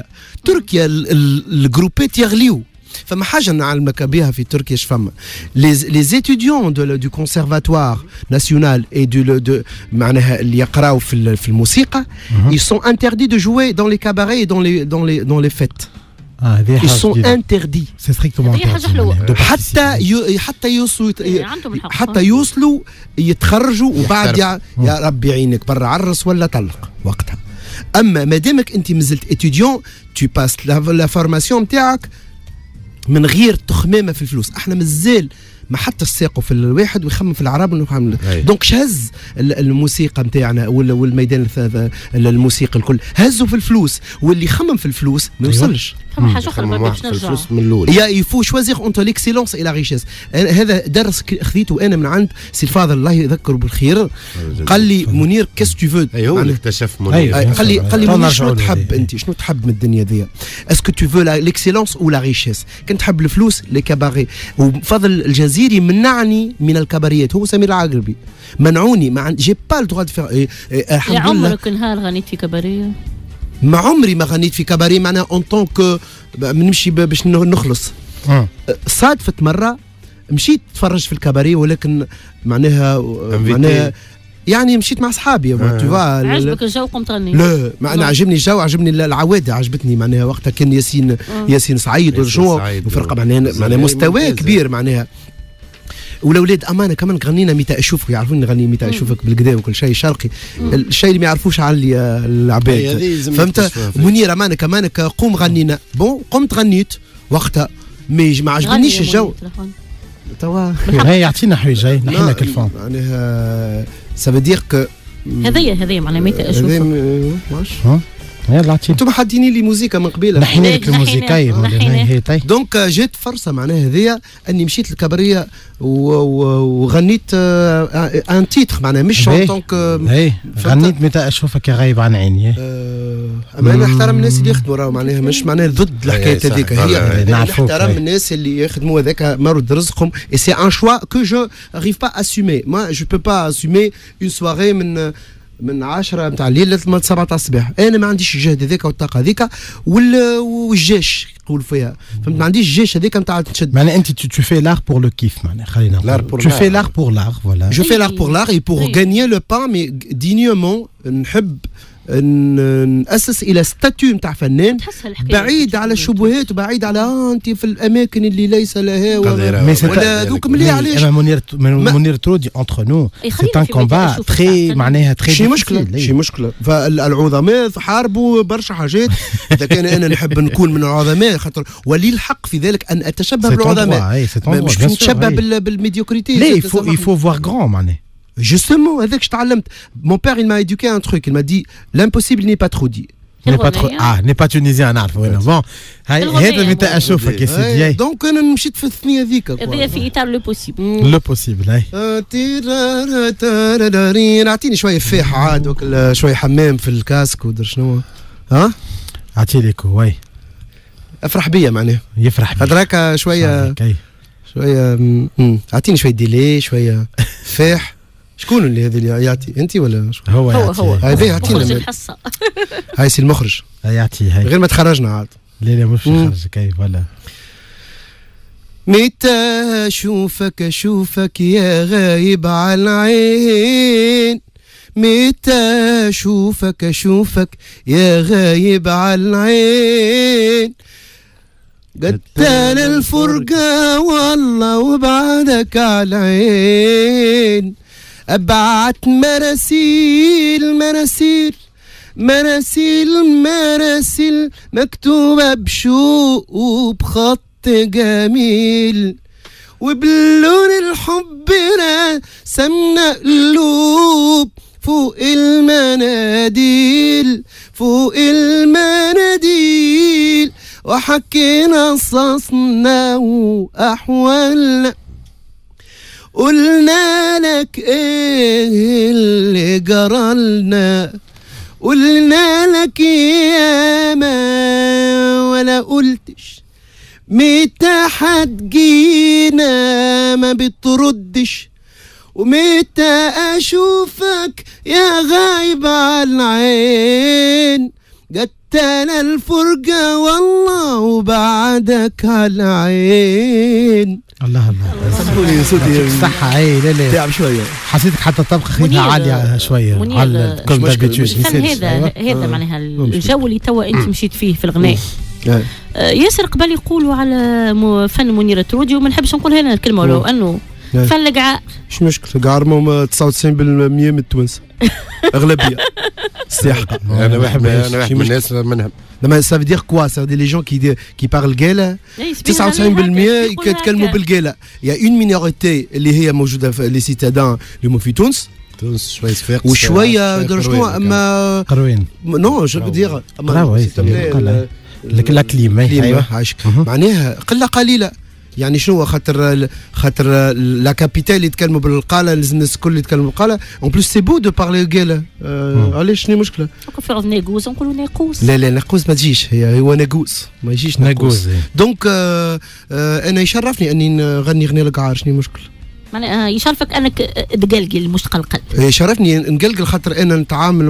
الجروبات يغليو. فما حاجه نعلمك بها في تركيا. فما les étudiants du conservatoire national et du معناها اللي يقراو في الموسيقى ils sont interdits de jouer dans les cabarets et dans les fêtes. ils sont interdits. c'est strictement interdit. حتى يوصلوا يتخرجوا وبعد يا ربي يعينك برا عرس ولا طلق وقتها. اما ما دامك انت مازلت étudiant tu passes la formation نتاعك من غير تخمامه في الفلوس. احنا مازال ما حتى الساقه في الواحد ويخمم في العرب انه دونك شهز الموسيقى نتاعنا والميدان الموسيقى الكل هزوا في الفلوس، واللي يخمم في الفلوس ما يوصلش. فما حاجه اخرى باش نرجعوا الفلوس من الاول. il faut choisir entre l'excellence et la richesse. هذا درس خذيته انا من عند سي الفاضل الله يذكره بالخير. قال لي منير كاس تو فو، هو اللي اكتشف منير. قال لي منير شنو تحب انت، شنو تحب من الدنيا ذي؟ اسكو تو فو l'excellence ou la richesse؟ كنت تحب الفلوس لي كاباري. وفضل الجزيري منعني من الكباريات، هو سمير العقربي منعوني، ما عندي جي با الدروا دو فير. الحمد لله. عمرك نهار غنيت في كباريه؟ ما عمري ما غنيت في كباري، معناها اون طونك نمشي باش نخلص. صادفت مره مشيت تفرج في الكباري، ولكن معناها يعني مشيت مع اصحابي. عجبك الجو قمت تغني؟ لا، انا عجبني الجو، عجبني العواده، عجبتني معناها وقتها كان ياسين سعيد وشنو وفرقه معناها مستوى كبير معناها. والاولاد امانه كمان غنينا متى اشوفك، يعرفون نغني متى اشوفك بالكدا وكل شيء شرقي، الشيء اللي ما يعرفوش على العباد. فهمت؟ منير امانه كمان قوم غنينا، بون قمت غنيت وقتها، ما عجبنيش الجو. توا هي يعطينا حوايج نحن كل فون معناها سافو دير كو هذيا معناها متى اشوفك. يلا عطيني. انتم حاطيني لي موسيقى من قبيله. نحينا لك الموسيقى. دونك جات فرصه معناها هذيا اني مشيت للكباريه وغنيت ان تيتر معناها مش ان طونك. غنيت متى اشوفك يا غايب عن عيني. اما انا نحترم الناس اللي يخدموا، راهو معناها مش معناها ضد الحكايه هذيك، هي نحترم الناس اللي يخدموا هذاك مرض رزقهم. اي سي ان شوا كو جو اريف با اسومي. ما جو بو با اسومي اون سواري من 10 نتاع الليل ل 7 الصباح. انا ما عنديش الجهد هذاك والطاقه هذيك والجيش يقول فيها، فهمت؟ ما عنديش الجيش هذاك نتاع تشد. معناها انت تو في لار بور لو كيف، معناها خلينا تو في لار بور لار. فوالا جو في لار بور لار اي بور غانيي لو بان مي دينيومون. نحب نأسس الى ستاتيو نتاع فنان بعيد على الشبهات وبعيد على انت في الاماكن اللي ليس لها ولا ذوك ملي علاش. منير ترودي انتر نو سي ان كومبا تري معناها تري شي مشكله. فالعظماء حاربوا برشا حاجات. اذا كان انا نحب نكون من العظماء، خاطر ولي الحق في ذلك ان اتشبه بالعظماء، مش نتشبه بالميديوكريتي. لا il faut voir grand معناها. Justement, avec je تعلمت. Mon père, il m'a éduqué un truc. Il m'a dit l'impossible n'est pas trop dit. n'est pas tunisien نعرف وين. بون هذا متى اشوفك يا سيدي. دونك انا مشيت في الثنيه ذيك. هذا في اطار لو بوسيبل. لو بوسيبل. اعطيني شويه فيح عاد وكل شويه حمام في الكاسك ودر شنو. ها اعطي لك وي افرح بيا معناها. يفرح بيا خاطر هكا شويه اعطيني شويه ديلي شويه فيح. شكون اللي هذا اللي يعطي؟ انت ولا هو هاي باهي يعطينا الحصه. هاي سي المخرج يعطي هاي غير ما تخرجنا عاد. لا مش خرج كيف ولا. متى اشوفك يا غايب على العين، متى اشوفك يا غايب على العين، قتل الفرقة والله وبعدك على العين، أبعت مراسيل مكتوبة بشوق وبخط جميل، وباللون الحب رسمنا قلوب فوق المناديل وحكينا قصصنا وأحوالنا، قلنا لك ايه اللي جرالنا، قلنا لك ياما ولا قلتش، متى حتجينا ما بتردش، ومتى اشوفك يا غايب على العين، جتنا الفرجة والله وبعدك على العين. الله سامحوني صوتي صحة. اي لا تعب شوية، حسيتك حتى الطبخة خذيتها عالية شوية على كل دابيتوش. هذا معناها الجو اللي توا انت مشيت فيه في الغناء. ياسر قبل يقولوا على فن منير ترودي، وما نحبش نقول هنا الكلمة ولو انه فن القعار. مش مشكلة، قعار 99% من التوانسة أغلبية استحقاق. أنا واحد من الناس منهم. لما ça veut dire quoi? Ça veut dire les gens qui parlent قالة 99% يتكلموا بالقالة. Il y a une minorité اللي هي موجودة في les citadins اللي في تونس شوية صفاقس وشوية شنو أما قروين. نو جو فو دير الاكليم. ايوه عايشك معناها قله قليله. يعني شنو خاطر لا كابيتال يتكلموا بالقاله، لازم الناس الكل يتكلموا بالقاله. اون بلوس سي بو دو بارلي قاله. علاش شنو المشكله؟ في عرض ناقوس نقولوا ناقوس. لا ناقوس ما تجيش، هو ناقوس ما يجيش ناقوس. دونك انا يشرفني اني نغني غني القعار، شنو المشكله؟ معناها يشرفك انك تقلقل مش تقلقل. يشرفني نقلقل خاطر انا نتعامل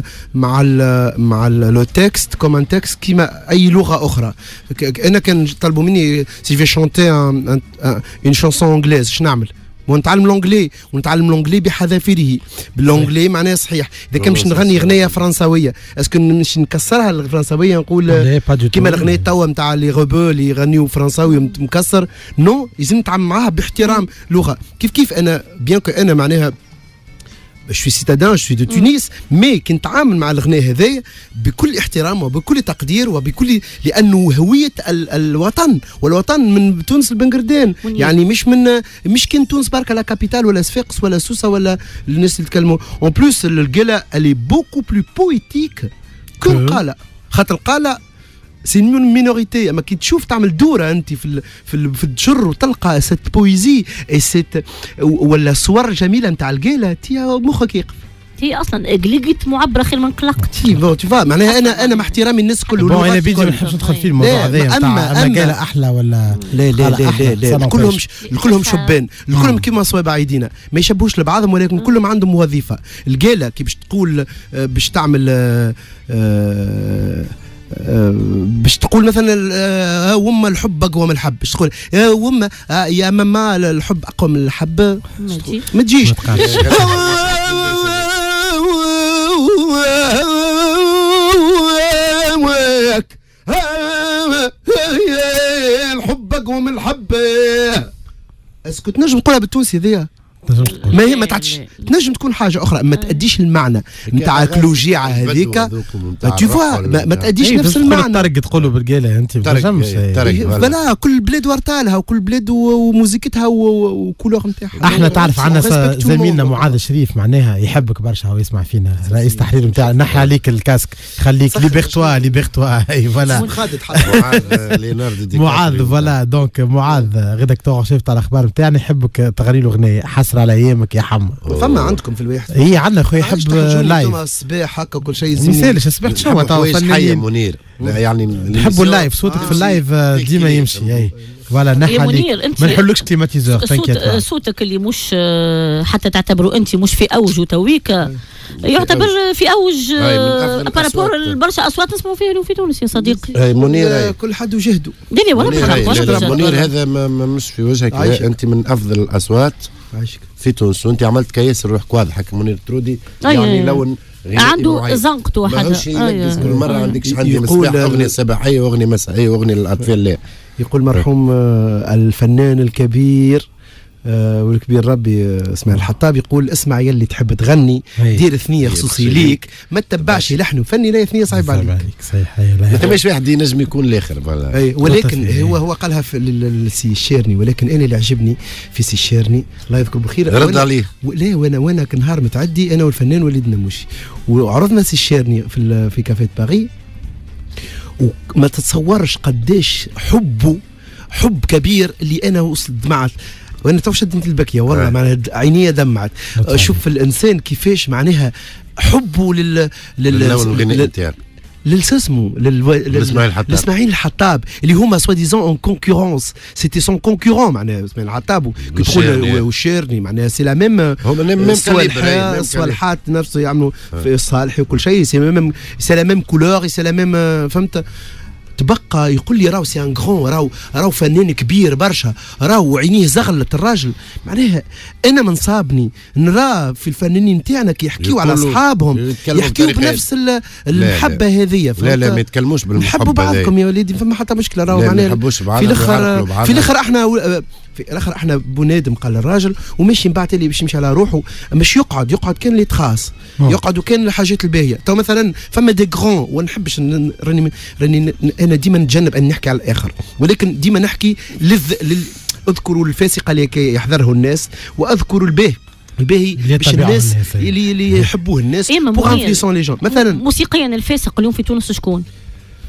مع لو تكست كوم تكست كيما اي لغه اخرى. انا كان طلبوا مني سي في شونتي اون شانسون انجليز، شنو نعمل؟ ونتعلم لونجلي بحذافيره. باللونجلي معناها صحيح. اذا كان باش نغني غنيه فرنساويه اسكو مش نكسرها الفرنساويه نقول كيما الاغنيه توا نتاع لي غوبو اللي يغنيو فرنساوي مكسر. نو لازم نتعامل معاها باحترام لغه. كيف انا بيان كو انا معناها je suis citadin, je suis de Tunis, mais كي نتعامل مع الغناء هذايا بكل احترام وبكل تقدير وبكل لانه هويه الوطن، والوطن من تونس لبنغردان. يعني مش كان تونس بركه لا كابيتال ولا صفاقس ولا سوسه ولا الناس اللي يتكلموا. اون بلوس القاله اللي بوكو بلو بويتيك كو القاله، خاطر القاله سي مينوريتي. اما كي تشوف تعمل دوره انت في الجر وتلقى ست بويزي ولا صور جميله نتاع القاله تي مخك يقف. هي اصلا قلقت معبره خير من قلقت. تي معناها انا مع احترامي الناس كل انا بيجي ما نحبش ندخل في الموضوع هذا نتاع قاله احلى ولا لا كلهم شبان، كلهم كيما صواب عيدينا ما يشبهوش لبعضهم، ولكن كلهم عندهم وظيفه. القاله كي باش تقول باش تعمل باش تقول مثلا وما الحب اقوى من الحب، باش تقول وما يا ماما الحب اقوى من الحب ما تجيش. الحب اقوى من الحب. اسكو تنجم تقولها بالتونسي ذي؟ ما هي ما تعطيش، تنجم تكون حاجه اخرى ما تاديش المعنى نتاع الكلوجيعه هذيك. تو فوا ما تاديش نفس المعنى. طارق تقولوا بالقاله انت ما تنجمش. فلا كل بلاد ورتالها وكل بلاد وموزيكتها وكولور نتاعها. احنا تعرف عندنا زميلنا معاذ شريف معناها يحبك برشا ويسمع فينا، رئيس تحرير نتاع نحي عليك الكاسك خليك ليبرتوا اي فوالا معاذ فوالا. دونك معاذ ريداكتور شيف تاع الاخبار نتاعنا يحبك تغني له اغنيه حسره على ايامك يا حم. فما عندكم في الواحد اي عندنا خويا يحب لايف الصباح هكا كل شيء ما يسالش الصباح شنو تاع فنانين منير يعني نحبوا اللايف. صوتك في اللايف ديما يمشي. اي فوالا نحي عليك ما نحلكش كليماتيزور تنكيت. صوتك اللي مش حتى تعتبره انت مش في اوجه تويك يعتبر في اوج بارابور برشا اصوات نسمعوا فيها في تونس يا صديقي. منير كل حد وجهده. منير هذا مش في وجهك، انت من افضل الاصوات في تونس، وانت عملت كياس روحك واضحك. منير ترودي يعني لون عنده زنقته وحاجه كل مره عندكش عندي مصباح اغنيه صباحيه واغنيه مسائيه واغنيه للاطفال. لا يقول مرحوم الفنان الكبير والكبير ربي اسماعيل الحطاب يقول اسمع يلي تحب تغني دير ثنيه خصوصي ليك ما تتبعش لحن وفني لا ثنيه صعيب عليك. صحيح ما ثماش واحد ينجم يكون الاخر. ولكن هو قالها للسي الشيرني، ولكن انا اللي عجبني في سي الشيرني الله يذكره بالخير رد عليه. لا وانا كنهار متعدي انا والفنان وليد نموشي وعرضنا سي الشيرني في كافيه باريس، وما تتصورش قداش حب كبير اللي انا وصلت دمعت وانا تو شدت البكيه والله معناها عينيا دمعت. شوف الانسان كيفاش معناها حبه للسمو لاسماعيل الحطاب اللي هما سوا ديزون اون كونكورونس سيتي سون كونكورون معناها اسماعيل الحطاب والشيرني معناها سي لا ميم صالحات نفسه يعملوا في الصالحي وكل شيء سي لا ميم كولور سي لا ميم فهمت. تبقى يقول لي راهو سي ان غرون راهو فنان كبير برشا راهو عينيه زغلت الراجل. معناها انا منصابني نرى في الفنانين نتاعنا كي يحكيوا على اصحابهم يحكيوا بنفس المحبه هذه. لا ما يتكلموش بالمحبه. نحبوا بعضكم يا وليدي فما حتى مشكله راهو معناها في الاخر احنا بنادم قال الراجل وماشي من بعد اللي باش يمشي على روحه مش يقعد كان اللي يتخاص يقعد وكان الحاجات الباهيه. تو مثلا فما دي غرون وما نحبش راني انا ديما نتجنب ان نحكي على الاخر، ولكن ديما نحكي اذكروا الفاسقه لكي يحذره الناس واذكروا الباهي باش الناس اللي يحبوه الناس بوغ انفليسون لي جون. مثلا موسيقيا الفاسق اليوم في تونس شكون؟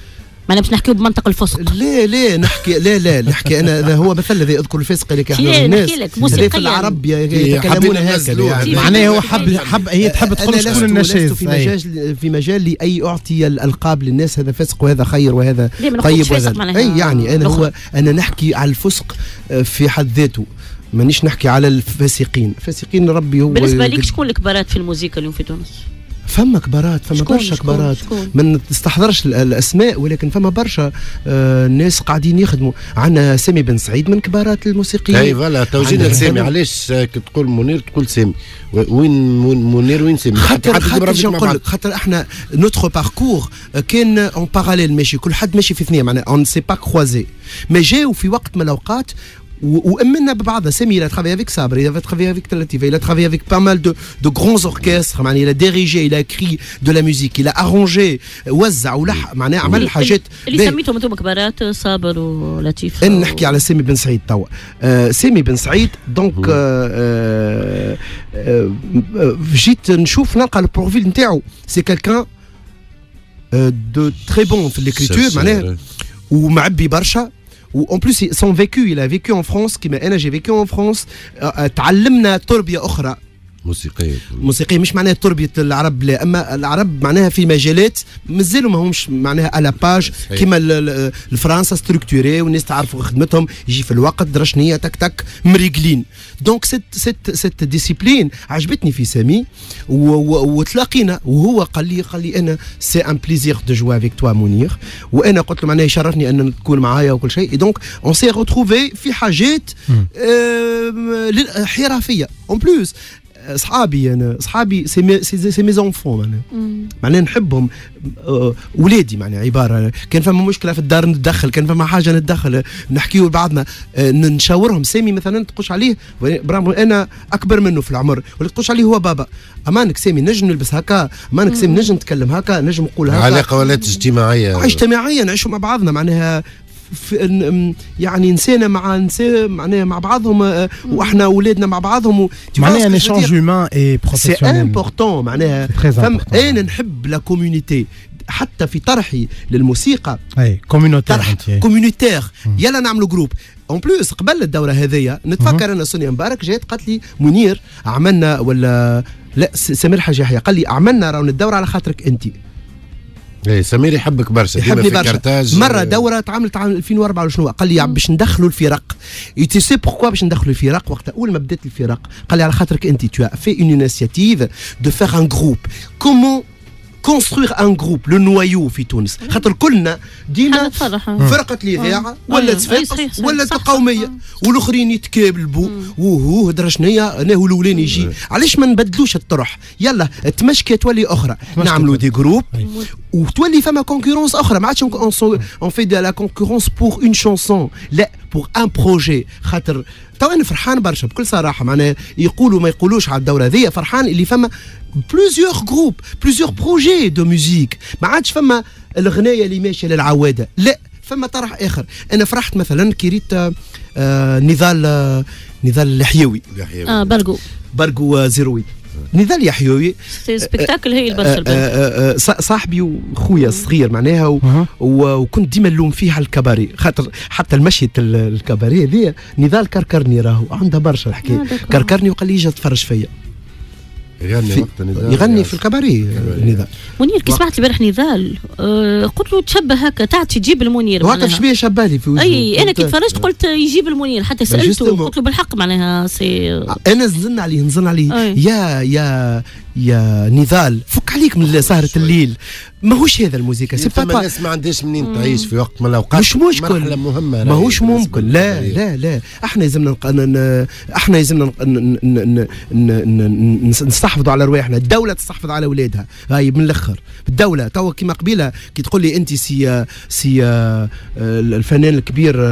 ما باش نحكيو بمنطق الفسق. لا نحكي لا نحكي انا هو مثل الذي اذكر الفاسق اللي كيحضر الناس هذا في العرب يتكلمون هكذا يعني. معناه هو حب هي تحب تقول شكون النشاز في مجال لأي أعطي الألقاب للناس، هذا فسق وهذا خير وهذا طيب وهذا أي يعني أنا نحكي على الفسق في حد ذاته، مانيش نحكي على الفاسقين. الفاسقين ربي هو. بالنسبة لك شكون الكبارات في الموسيقى اليوم في تونس؟ فما كبارات، فما برشا كبارات، ما نستحضرش الاسماء، ولكن فما برشا ناس قاعدين يخدموا. عندنا سامي بن سعيد من كبارات الموسيقيين. اي فوالا توجينا سامي. علاش تقول منير تقول سامي؟ وين منير وين سامي؟ خاطر احنا نوتخ باركور كان اون باراليل ماشي، كل حد ماشي في اثنين، معناها اون سي با كروازي، ما جاو في وقت من الاوقات وامنا ببعضها. Samy, il a travaillé avec Sabre, il a travaillé avec Talativa, il a travaillé avec pas mal de grands orchestres. Il a dirigé, il a écrit de la musique, il a arrangé, وزع ولح، معناها عمل حاجات اللي سميتهم انتم كبارات صابر ولطيف. نحكي على سامي بن سعيد توا. سامي بن سعيد دونك جيت نشوف نلقى البروفيل نتاعو، سي كالكان دو تري بون في l'écriture معناها، ومعبي برشا. وان بلوس سون فيكو il a vécu en France كيما انا جي فيكو en France. تعلمنا تربيه اخرى موسيقيه مش معناها تربيه العرب، لا، اما العرب معناها في مجالات مازالوا ما همش معناها على باج كيما الفرنسا ستركتوري والناس تعرفوا خدمتهم، يجي في الوقت درشنيه تك تك مريقلين. دونك ست ديسيبلين عجبتني في سامي، وتلاقينا وهو قال لي انا سي ان بليزير دو جوا افيك توا منير، وانا قلت له معناها يشرفني ان تكون معايا وكل شيء. دونك اون سي روتروفي في حاجات حرفيه. اون بلوس صحابي سي مي زونفون معناها نحبهم، ولادي معناها عباره. كان فما مشكله في الدار نتدخل، كان فما حاجه نتدخل، نحكيو بعضنا، نشاورهم. سامي مثلا تقولش عليه برغم انا اكبر منه في العمر، ولا تقولش عليه هو بابا، امانك سامي نجم نلبس هكا، امانك سامي نجم نتكلم هكا، نجم نقول هكا. علاقه ولا اجتماعيه نعيشوا مع بعضنا معناها يعني نسينا مع معناها مع بعضهم، واحنا اولادنا مع بعضهم، معناها ان ايشانج هيومان اي بروفيسيونيل سي امبورطون. معناها انا نحب لا كوميونيتي حتى في طرحي للموسيقى. اي كوميونيتير يلا نعملوا جروب. اون بلوس قبل الدوره هذيا نتفكر انا سونيا مبارك جات قالت لي منير عملنا ولا لا سمير حاج يحيى قال لي عملنا راهو الدوره على خاطرك انت. اي سمير يحبك برشا، يحبني برشا. مره دوره تعملت عام 2004 ولا شنو، قال لي باش ندخلوا الفرق. يتي سي بوركوا باش ندخلوا الفرق. وقت اول ما بدات الفرق قال لي على خاطرك انت تو في اون انيسياتيف دو فيغ ان جروب. كومون كونستروير ان جروب لو نوايو في تونس، خاطر كلنا ديما فرقه الاذاعه ولا صفاقس ولا القوميه، والاخرين يتكابلوا وهو درشنيه انا هو الاولاني يجي. علاش ما نبدلوش الطرح؟ يلا تمشكي تولي اخرى، نعملوا دي جروب وتولي فما كونكورونس اخرى. ما عادش اون في دو لا كونكورونس بور اون شانسون، لا بور ان بروجي. خاطر تو انا فرحان برشا بكل صراحه، معناها يقولوا ما يقولوش على الدوره هذيا، فرحان اللي فما بلوزيور جروب بلوزيور بروجي دو ميوزيك. ما عادش فما الغنايه اللي ماشيه للعواده، لا فما طرح اخر. انا فرحت مثلا كي ريت نضال الحيوي برقو زيروي. نضال يحيوي سبيكتاكل هي البرشا صاحبي وخويا الصغير معناها، وكنت ديما نلوم فيه على الكباري، خاطر حتى المشية الكباري هذيا نضال كركرني، راهو عندها برشا الحكايه. كركرني وقال لي يجي تفرج فيا. يغني في الكباري نضال. منير كي سمعت البارح نضال قلت له تشبه هكا تعطي تجيب المنير وهكا شبيه شبالي في وجهه. اي انا كي تفرجت قلت يجيب المنير، حتى سالته قلت له بالحق معناها سي انا نزلنا عليه يا نضال فك عليك من سهرة الليل، ماهوش هذا الموسيقى. سي با الناس ما عندهاش منين تعيش في وقت من الاوقات، مش مشكل، ماهوش ممكن. لا احنا يلزمنا نستحفظوا على رواحنا. الدوله تستحفظ على اولادها. هاي من الاخر الدوله توا كيما قبيله كي تقول لي انت سي الفنان الكبير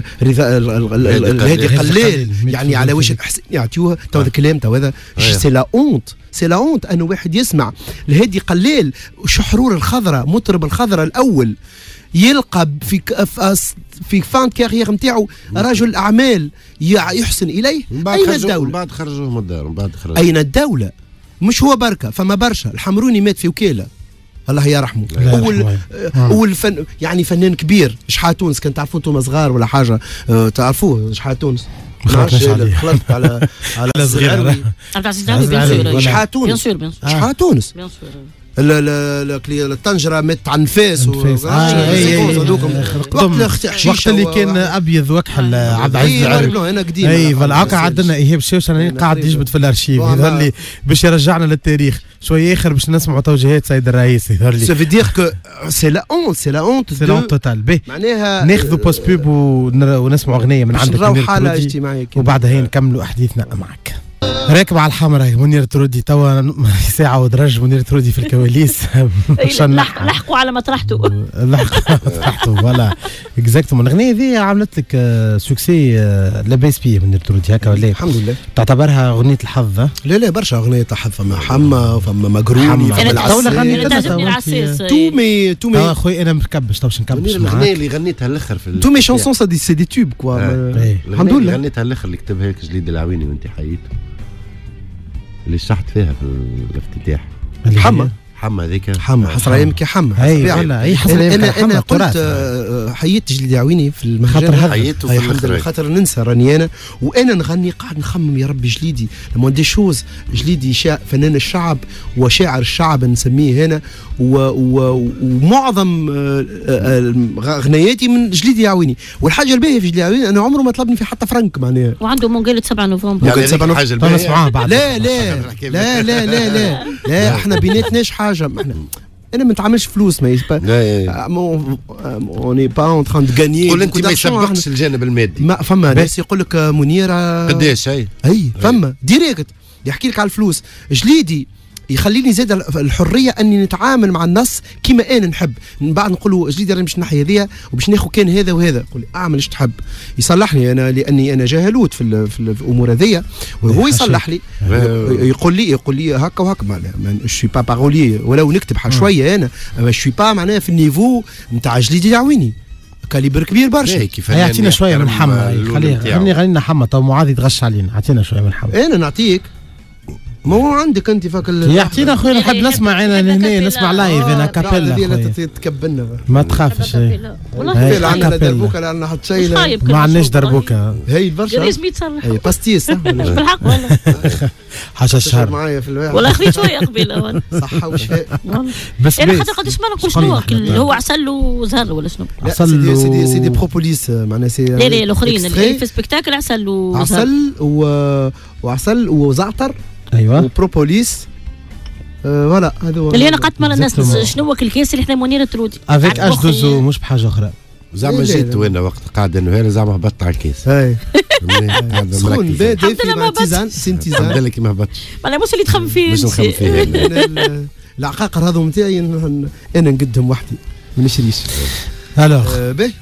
هادي قلال، يعني على وش الحسن يعطيوه تو هذا الكلام تو هذا سي لا اونت. سي لا اونت انه واحد يسمع الهادي قلال شحرور الخضراء، مطرب الخضراء الاول، يلقى في فان كارير نتاعو رجل اعمال يحسن اليه. اين الدوله؟ بعد خرجوه من الدار، اين الدوله؟ مش هو بركه، فما برشا. الحمروني مات في وكاله الله يرحمه. اول فن يعني فنان كبير. شحات تونس كان تعرفوا انتم صغار ولا حاجه تعرفوه شحات تونس؟ خلطت على صغير عبد العزيز علي. شحات تونس. شحات تونس. الطنجره مت على النفاس وقت اللي كان ابيض وكحل عبد العزيز العربي. انا قديم. اي فالعاقه عندنا ايهاب شوشن قاعد يجبد في الارشيف يظهر لي باش يرجعنا للتاريخ شويه اخر باش نسمعوا توجيهات سيد الرئيس. يظهر لي سا في دير كو سي لا اونت سي لا اونت توتال. باهي معناها ناخذوا بوست بيب ونسمعوا اغنيه من عندك نروح حاله اجتماعيه وبعدها نكملوا احاديثنا معك. راكب على الحمراء منير ترودي توا ساعة ودرج منير ترودي في الكواليس. لحقوا على مطرحته. لحقوا على مطرحته فوالا اكزاكتومون. الأغنية ذي عملت لك سوكسي لاباس بيه منير ترودي هكا ولا؟ الحمد لله. تعتبرها أغنية الحظ؟ لا برشا أغنية الحظ. فما حما فما مقروني فما العساس. أنا تعجبني العساس. تومي خويا أنا مكبش تو باش نكبش معاك. الأغنية اللي غنيتها الآخر في تومي شونسون سي دي توب كوا. الحمد لله. غنيتها الآخر اللي كتبها هيك جليد العويني وأنت حييته اللي شحت فيها في الافتتاح. حما ذيك حما حصر ايامك يا حما. اي حصر ايامك. انا قلت حييت جليد عويني في المهرجان هذا. حييته في الحمد لله خاطر ننسى راني انا وانا نغني قاعد نخمم يا ربي جليدي لما دي شوز جليدي فنان الشعب وشاعر الشعب نسميه هنا ومعظم غنياتي من جليدي عويني. والحاجه الباهيه في جليدي عويني انا عمره ما طلبني في حتى فرنك معناها. وعنده منقلة 7 نوفمبر. يعني 7 نوفمبر نسمعوها بعد. لا احنا بيناتناش حاجه. انا ما نتعاملش فلوس ما اوني با اون تران دو غانيي. قول انت ما يسبقش الجانب المادي. ما فما ناس يقول لك منيره قداش اي فما ديريكت يحكي لك على الفلوس. جليدي يخليني زاد الحريه اني نتعامل مع النص كيما انا نحب. من بعد نقول له جديد راني باش نحي هذيا وباش ناخذ كان هذا وهذا. يقول لي اعمل ايش تحب. يصلحني انا لاني انا جاهلوت في الامور هذيا وهو يصلح لي. يقول لي هكا وهكا. ما شوي با بارولي ولو نكتب شويه انا ما شوي با معناها في النيفو نتاع جليدي دعويني كاليبر كبير برشا. يعطينا شويه من حما. خليني غنينا حما تو معاذ يتغش علينا. اعطينا شويه من حما. انا نعطيك ما هو عندك انت فاك يعطينا خويا. نحب نسمع انا هنا نسمع لايف انا كابيلا. تكبلنا ما تخافش. والله عندنا دربوكه لا عندنا حتى شيء. ما عندناش دربوكه. هي برشا لازم يتصرح. هي باستيس بالحق والله. حاجه الشهر معايا في الواحد والله خذيت شويه قبيله. صحه وشفاء. بس انا خاطر قداش ما نقول شنو هو عسل وزهر ولا شنو. عسل سيدي بروبوليس معناها سي. لا الاخرين اللي في سبيكتاكل عسل وزهر. عسل وزعتر. ايوه وبروبوليس. فوالا هذا اللي انا قعدت مره الناس شنو هو الكاس اللي احنا منيره ترودي افيك اش دوزو مش بحاجه اخرى. زعما جيت وانا وقت قاعد انه هنا زعما هبطت على الكاس. سخون بادي في تيزان سنتيزان. الحمد لله كي ما هبطش. معناها مش اللي تخمم فيه. مش نخمم فيه. العقاقر هذو نتاعي انا نقدهم وحدي ما نشريش. الوغ باهي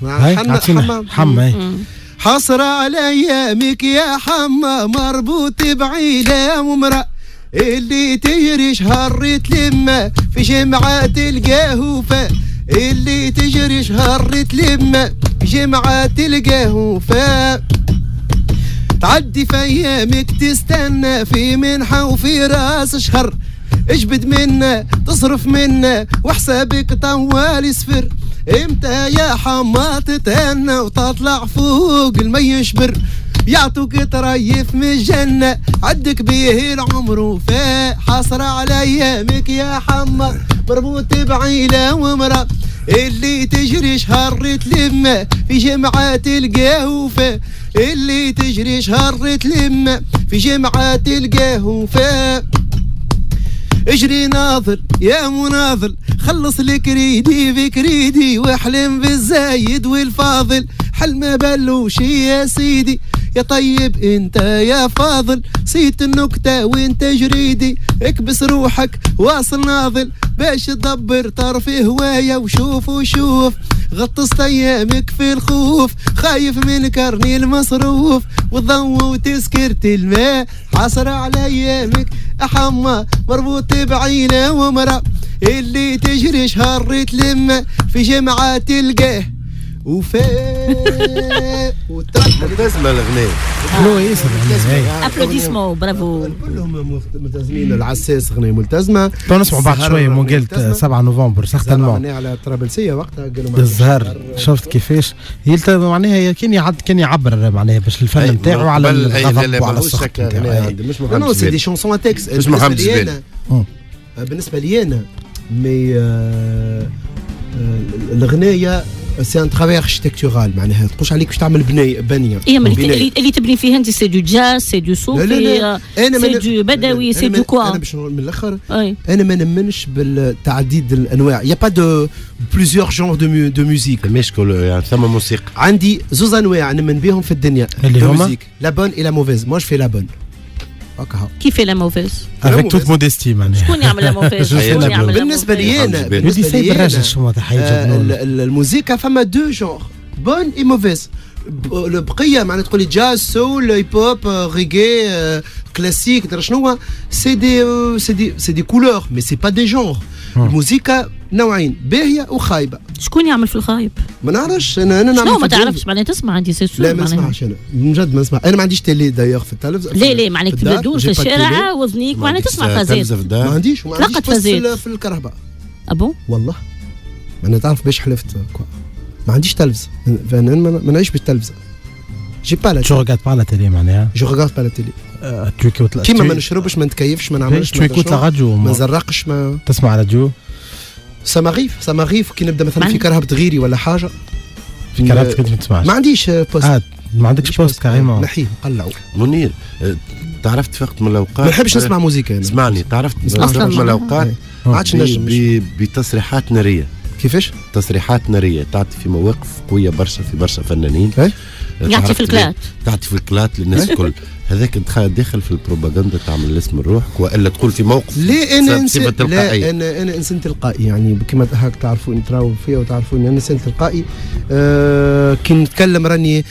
حما حصر على ايامك يا حما مربوط بعيله ومرأة اللي تجري شهر تلمه في جمعة تلقاه وفاء. اللي تجري شهر تلمه في جمعة تلقاه وفاء. تعدي في ايامك تستنى في منحة وفي راس شهر. اجبد منا تصرف منا وحسابك طوال صفر. امتى يا حما تتهنى وتطلع فوق المي يشبر. يعطوك تريف من الجنة عدك بيه العمر وفاء. حاصر على ايامك يا حما مربوط بعيلة ومرأة اللي تجري شهر تلمه في جمعة تلقاه وفاء. اللي تجري شهر تلمه في جمعة تلقاه وفاء. اجري ناظر يا مناظر خلص الكريدي بكريدي واحلم بالزايد والفاضل. حلم بلوشي يا سيدي يا طيب انت يا فاضل. سيت النكتة وانت جريدي اكبس روحك واصل ناضل باش تدبر طرف هواية. وشوف غطست ايامك في الخوف خايف من كرني المصروف والضو وتسكرت الماء. حاصر على ايامك احمى مربوط بعينه ومرأة اللي تجري شهر تلمه في جمعة تلقاه وفاء. ملتزمه الاغنيه حلو ياسر. ابلوديسمون برافو. كلهم ملتزمين. العساس اغنيه ملتزمه. تو نسمعوا بعد شويه مونجيل 7 نوفمبر سختلمون معناها على الطرابلسيه وقتها قالوا الزهر. شفت كيفاش معناها كان يعبر معناها باش الفن نتاعو على الغضب وعلى السخط. مش محمد نو سي دي شونسون تكست. مش محمد جبالي. بالنسبه لي انا مي الاغنيه سي ان ترافي اركيتكتورال معناها تقولش عليك باش تعمل بنيه. اي اللي تبني فيها انت سي دو جاز سي دو صوفي سي دو بدوي سي دو كوا. انا باش من الاخر انا ما نمنش بالتعديد الانواع. يا با دو بليزيور جونر دو ميوزيك. مش كل يعني ثم موسيقى. عندي زوز انواع نمن بهم في الدنيا اللي هما لا بون اي لا موفيز. مو جو في لا بون كيف لا موفيز افيك توت موديستي معناها. شكون يعمل لا موفيز؟ بالنسبه لي انا الموسيقى فما دو جونر بون اي موفيز. البقيه معناها تقولي جاز سول هيب هوب ريغي كلاسيك درا شنو سي دي كولور مي سي با دي جونر. الموسيقى نوعين باهيه وخايبه. شكون يعمل في الخايب؟ ما نعرفش انا نعمل. ما تعرفش معناها تسمع عندي سي سور. لا ما نسمعش انا من جد ما نسمع. انا ما عنديش تيلي دايوغ في التلفزيون. لا معناها تبدا تدور في الشارع وذنيك معناها تسمع فازات. ما عنديش في الكهرباء. ابون والله انا تعرف باش حلفت ما عنديش تلفزه. انا ما نعيش بالتلفزه. جي با لا. جو ريغارد با لا تيلي معناها. جو ريغارد با لا تيلي. كيما ما نشربش ما نتكيفش ما نعملش تو ايكوت لا راديو ما نزرقش ما تسمع راديو. ساماريف كي نبدا مثلا في كرهبة غيري ولا حاجه. في كرهبة كنت ما تسمعش. ما عنديش بوست. ما عندكش بوست كاريمون. نحيه نقلعوا. منير تعرفت في وقت من الاوقات ما نحبش نسمع موسيقى انا. اسمعني تعرفت في وقت من الاوقات ما عادش نجم بتصريحات ناريه. كيفاش؟ تصريحات ناريه تعطي في مواقف قويه برشا في برشا فنانين. يعطي في الكلات. تعطي في الكلات للناس الكل. هذاك داخل في البروباغندا تعمل اسم الروح والا تقول في موقف. ليه انا انسان تلقائي. لا انا انسان تلقائي يعني كما هاك تعرفوني تراو فيا وتعرفوني انا انسان تلقائي. كي نتكلم راني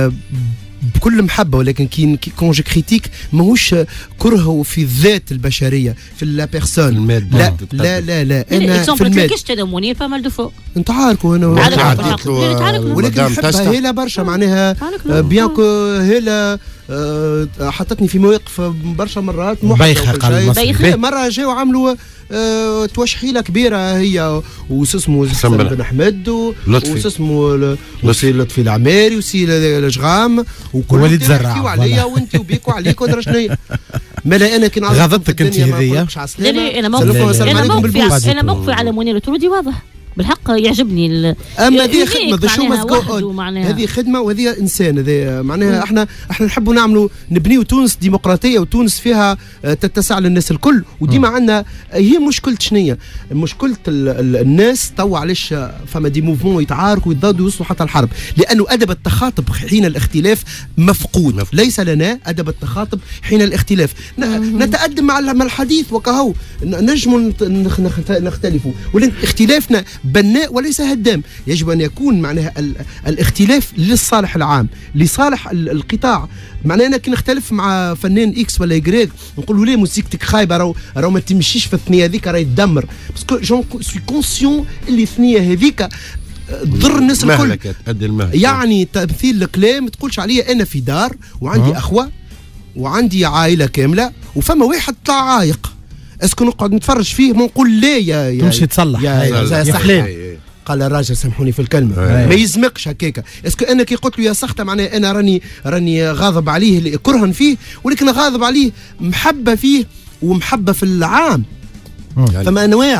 بكل محبه ولكن كي كون جو كريتيك ماهوش كره في الذات البشريه في لا بيرسون. لا لا لا لا انا في الماد. كيش تدموني با مال دو فو. انت عارفوا انا ولكن نحبها هيلا برشا معناها بيان كو هيلا حطتني في مواقف برشا مرات بايخه. مره جاوا عملوا توشحيله كبيره هي وسمو حسن بن احمد وسمو وسي لطفي العماري وسي الجغام وكل وليد زرع عليا وانت وبيك وعليك ودرا شنيا. مالا انا كي غضبتك انت هذيا. لا انا موقفي على منير الترودي واضح بالحق يعجبني. اما هذه خدمه هذه خدمه وهذه انسان. هذه معناها احنا نحبوا نعملوا نبنيو تونس ديمقراطيه وتونس فيها تتسع للناس الكل. وديما عندنا هي مشكله شنية مشكله الناس تو علاش فما دي موفمون يتعاركوا ويتضادوا يوصلوا حتى الحرب لانه ادب التخاطب حين الاختلاف مفقود. ليس لنا ادب التخاطب حين الاختلاف. نتقدم مع الحديث وكهو نجم نختلفوا ولكن اختلافنا بناء وليس هدام. يجب أن يكون معناها الاختلاف للصالح العام لصالح القطاع. معناها أنا كي نختلف مع فنان إكس ولا يجريك نقول له ليه موسيقتك خايبة راهو ما تمشيش في الثنية هذيك راهي تدمر باسكو جون سوي كونسيون اللي الثنية هذيك تضر الناس الكل. يعني تمثيل الكلام تقولش عليا أنا في دار وعندي أخوة وعندي عائلة كاملة وفما واحد طلع عايق اسكو نقعد نتفرج فيه ونقول ليه يا تمشي تصلح يا حلال. قال الراجل سامحوني في الكلمه ما يزمقش هكاكا. اسكو انا كي قلت له يا سخته معناها انا راني غاضب عليه كرها فيه ولكن غاضب عليه محبه فيه ومحبه في العام. فما انواع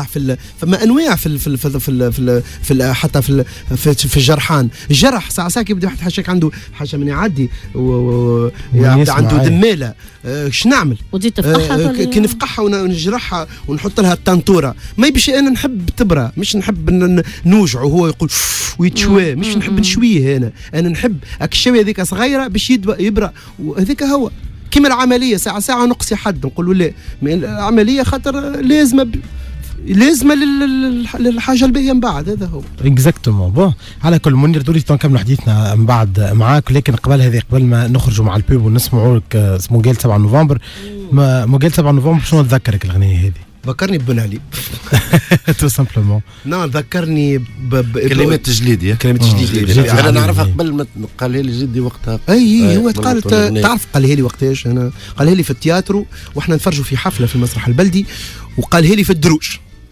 في حتى في الجرحان. الجرح ساعه يبدا واحد حاشاك عنده حاجه من يعدي عنده دماله اش نعمل كي نفقعها ونجرحها ونحط لها التنطوره ما يبش انا نحب تبرى مش نحب نوجعه هو يقول ويتشوى مش نحب نشويه انا نحب الشويه هذيك صغيره باش يبرى وهذيك هو كيما العمليه ساعه نقصي حد نقولوا لا العمليه خاطر لازمه للحاجه الباهيه من بعد. هذا هو اكزاكتومون. بون على كل منير دوري نكملوا حديثنا من بعد معاك لكن قبل ما نخرجوا مع البيب ونسمعوا لك مونجيل 7 نوفمبر. مونجيل 7 نوفمبر شنو تذكرك الاغنيه هذه؟ ذكرني ببن علي تو سامبلومون. نو ذكرني كلمات جليدي. كلمات جديدة. انا نعرفها قبل ما قالها لي جدي وقتها. اي هو قالت تعرف قالها لي وقتاش انا قالها لي في التياترو واحنا نتفرجوا في حفله في المسرح البلدي وقالها لي في الدروج.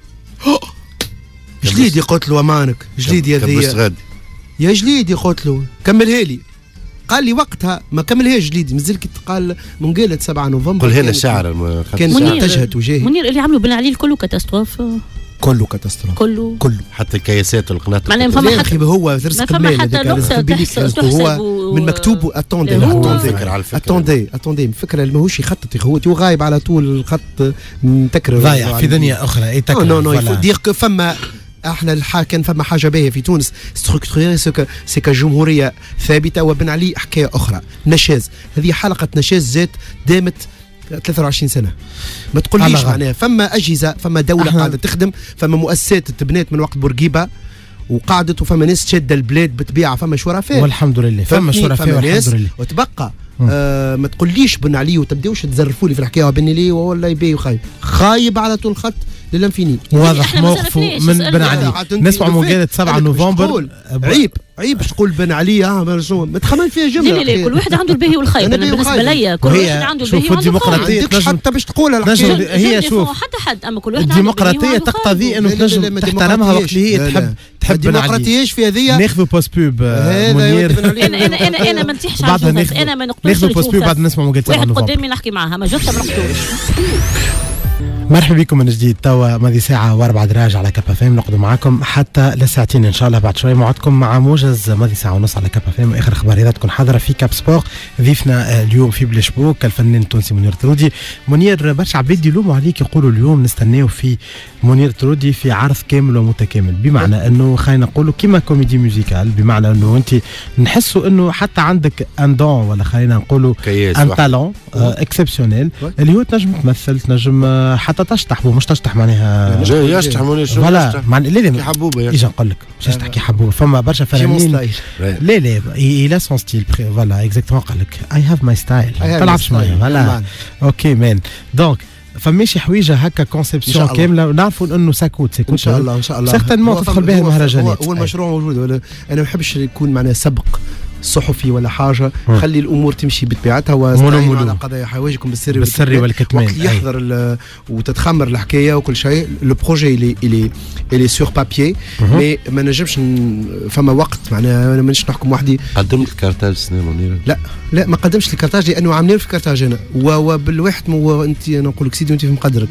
جليدي قلت له امانك جليدي هذه يا جليدي قلت له كملها لي. قال لي وقتها ما كملهاش جليدي مازال كي قال منقالة 7 نوفمبر. قل هنا شعر كان اتجهت وجاهي. منير اللي عملوا بن علي الكل كاتاستروف. كله كاتاستروف. كله حتى الكياسات والقناطر. معناها ما فما حتى هو درس كمال هذاك هو من مكتوب اتوندي فكره ماهوش يخطط هو غايب على طول الخط متكرر ضايع في دنيا اخرى. اي نو دير فما احنا الحاكم فما حاجه باهيه في تونس ستركتوري سي كجمهوريه ثابته. وبن علي حكايه اخرى نشاز. هذه حلقه نشاز زات دامت 23 سنه. ما تقوليش معناها فما اجهزه فما دوله قاعده تخدم فما مؤسسات تبنات من وقت بورقيبه وقعدت وفما ناس شاده البلاد بتبيعها فما شرفاء والحمد لله فما شرفاء والحمد لله وتبقى ما تقوليش بن علي وتبداوش تزرفوا لي في الحكايه بن علي والله يبي خايب على طول الخط للانفيني. واضح موقفه من بن علي. نسمع منقالة 7 نوفمبر. عيب باش تقول بن علي ما تخمم فيها جمله. لا كل واحد عنده الباهي والخايب. انا بالنسبه لي كل واحد عنده الباهي والخايب. الديمقراطيه حتى باش تقولها هي شوف حتى حد اما كل واحد الديمقراطيه تقتضي انه تنجم تحترمها وقت اللي هي تحب بن علي. الديمقراطيه في هذه ناخذوا بوست بوب منير. انا ما نتيحش على الجوزات. انا ما نقبلش ناخذوا بوست بوب بعد نسمع منقالة 7 نوفمبر. واحد قدامي نحكي معاها ما جوزها ما نقبلوش. مرحبا بكم من جديد. توا ماضي ساعة و4 دراج على كاب اف ام. نقعدوا معاكم حتى لساعتين ان شاء الله. بعد شوي موعدكم مع موجز ماضي ساعة ونص على كاب اف ام واخر اخبار اذا تكون حاضرة في كاب سبور. ضيفنا اليوم في بلاش بوك الفنان التونسي منير ترودي. منير برشا عباد يلوموا عليك يقولوا اليوم نستناو في منير ترودي في عرض كامل ومتكامل. بمعنى انه خلينا نقولوا كيما كوميدي ميوزيكال. بمعنى انه انت نحسوا انه حتى عندك ان دون ولا خلينا نقولوا ان تالون اكسبسيونيل اللي هو تنجم تمثل تنجم حتى تشطح مش تشطح معناها يشطح منير شو فوالا لازم حبوبه اجي نقول لك مش تحكي حبوبه. فما برشا فنانين لا إلا سون ستيل فوالا اكزاكتومون قال لك اي هاف ماي ستايل تلعبش معايا فوالا اوكي مان. دونك فماشي حويجه هكا كونسيبسيون كامله ونعرفوا انه ساكوت ان شاء الله ان شاء الله سيغتانمون تدخل بها المهرجانات. هو المشروع موجود انا ما نحبش يكون معناه سبق صحفي ولا حاجه. خلي الامور تمشي بطبيعتها واستعينوا على قضايا حوائجكم بالسر والكتمان. وقت يحضر وتتخمر الحكايه وكل شيء. لو بروجي اللي سور بابيي مي ما نجمش فما وقت معناها انا مانيش نحكم وحدي. قدمت الكارتاج سنه منير؟ لا ما قدمش الكارتاج لانه عاملين في كارتاج انا وبالواحد انت انا نقول لك سيدي وانت في مقدرك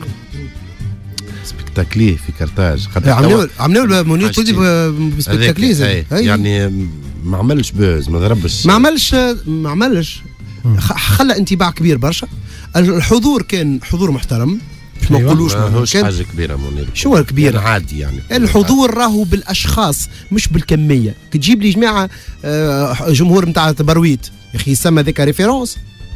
سبيكتاكليه في كارتاج. عملوا منير تودي بسبيكتاكليه يعني ما عملش بوز ما ضربش ما عملش خلى انطباع كبير برشا. الحضور كان حضور محترم ما نقولوش ماهوش حاجه كبيره منير. شو الكبيره؟ يعني عادي يعني الحضور راهو بالاشخاص مش بالكميه. كي تجيب لي جماعه جمهور نتاع برويت يا اخي يسمى ذاك ريفيرونس.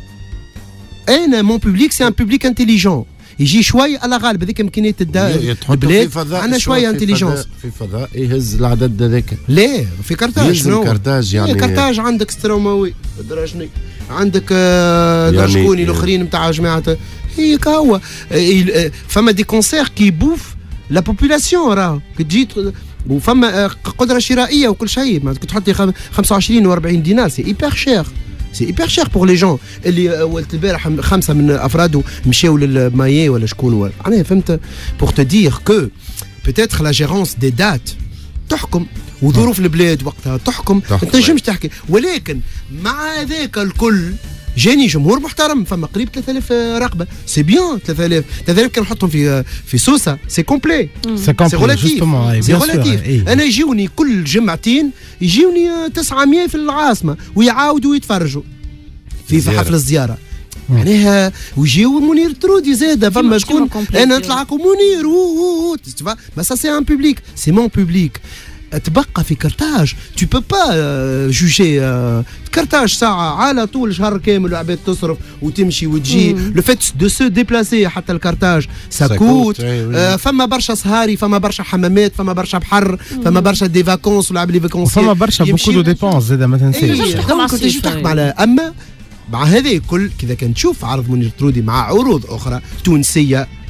انا مون بوبليك سي ان بوبليك انتيليجون يجي شوي على غالب هذيك امكانيات البلاد عندنا شويه انتيليجونس في فضاء يهز العدد هذاك. لا في كارتاج شنو كارتاج يعني كارتاج عندك ستروماوي الدراجني عندك درجكوني الاخرين نتاع جماعه هيك هو فما دي كونسير كي بوف لا بوبولاسيون راه كتجي وفما قدره شرائيه وكل شيء ما تحطي 25 و40 دينار سي ايبر شير. سي ايبر شير بور لي جون اللي ولت البارح 5 من افراده مشاو للمايي ولا شكون انا فهمت بور تو دير كو بوتيتر لا جيرونس دي دات تحكم وظروف البلاد وقتها تحكم ما تنجمش تحكي. ولكن مع ذاك الكل جاني جمهور محترم فما قريب 3000 راقبه سي بيان. 3000 كان نحطهم في سوسه سي كومبلي سي غولاتيف انا يجوني كل جمعتين يجوني 900 في العاصمه ويعاودوا يتفرجوا في حفل الزياره معناها ويجيو منير ترودي زاده فما شكون انا نطلع لكم منير ما سا سي ان بوبليك سي مون بوبليك. تبقى في كارتاج تو بو با جوجي كارتاج ساعه على طول شهر كامل وعباد تصرف وتمشي وتجي لو فيت دو سو ديبلاسي حتى الكارتاج ساكوت. فما برشا صهاري فما برشا حمامات فما برشا بحر فما برشا دي فاكونس ولعب لي فاكونس فما برشا بوكو دو ديبونس زاد ما تنساش. دونك تحكم على اما مع هذا الكل كذا كان تشوف عرض منير ترودي مع عروض اخرى تونسيه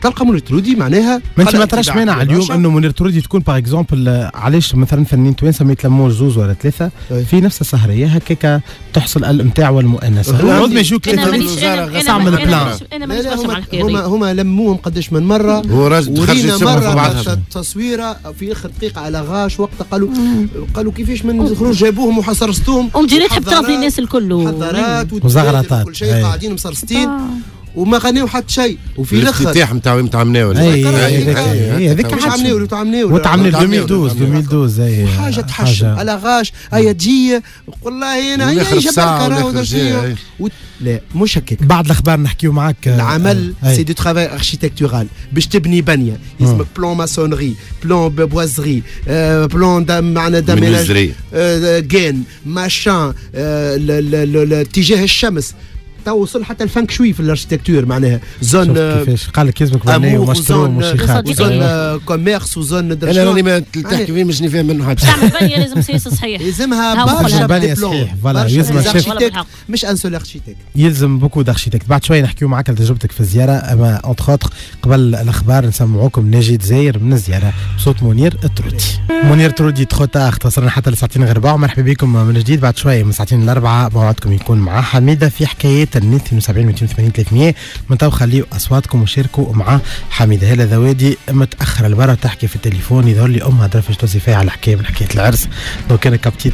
تلقى منير ترودي معناها ما انت ما تراش مانع اليوم انه منير ترودي تكون باغ اكزومبل، علاش مثلا فنانين توانسه ما يتلموش زوز ولا ثلاثه في نفس السهريه هكاك تحصل الامتاع والمؤنسه. عود ما يجوك ثلاثه تعمل بلان. انا مانيش برشا مع الحكايه هما لموهم قداش من مره، ورينا مره تصويره في اخر دقيقه على غاش وقتها قالوا كيفاش من خروج جابوهم وحصرستوهم ومجريت تحب ترضي الناس الكل محضرات وزغرطات كل شيء قاعدين مسرستين وما غنيو حتى شيء. وفي الاخر الافتتاح نتاع مناول هذيك وتعملوا 2012 حاجه تحشم على غاش. هيا تجي والله انا هيا جبل لا مش هكاك. بعد الاخبار نحكيو معاك. العمل سي دو ترافاي اركيتكتورال باش تبني بنيه يسمى بلون ماسونري، بلون بوازري، بلون معنا داميناج جين ماشان، اتجاه الشمس توصل حتى الفانك شوي في الاركتيكتور معناها زون كيفاش قال لك يلزمك بنايه ومشترو ومشيخات وزون كوميرس وزون انا راني ما تحكي فيه مش فاهم منه حاجه. تعمل بنيه لازم سياسه صحيح، يلزمها برشا بنيه صحيح. فوالا يلزم الشيف مش ان سول اركتيك، يلزم بوكو داركتيك. بعد شويه نحكيو معاك على تجربتك في الزياره. اما اونتر اوتر قبل الاخبار نسمعوكم ناجي دزاير من الزياره بصوت منير الترودي. منير الترودي تخوتا اختصرنا حتى لساعتين غير ربع. مرحبا بكم من جديد. بعد شويه من ساعتين لاربعه موعدكم يكون مع حميده في حكايات النت 72 280 300. من تو خليوا اصواتكم وشاركوا مع حميده. هلا ذوادي متاخره لبرا تحكي في التليفون يظهر لي امها درفش توصي فيها على حكايه من حكايه العرس. لو كان كابتيت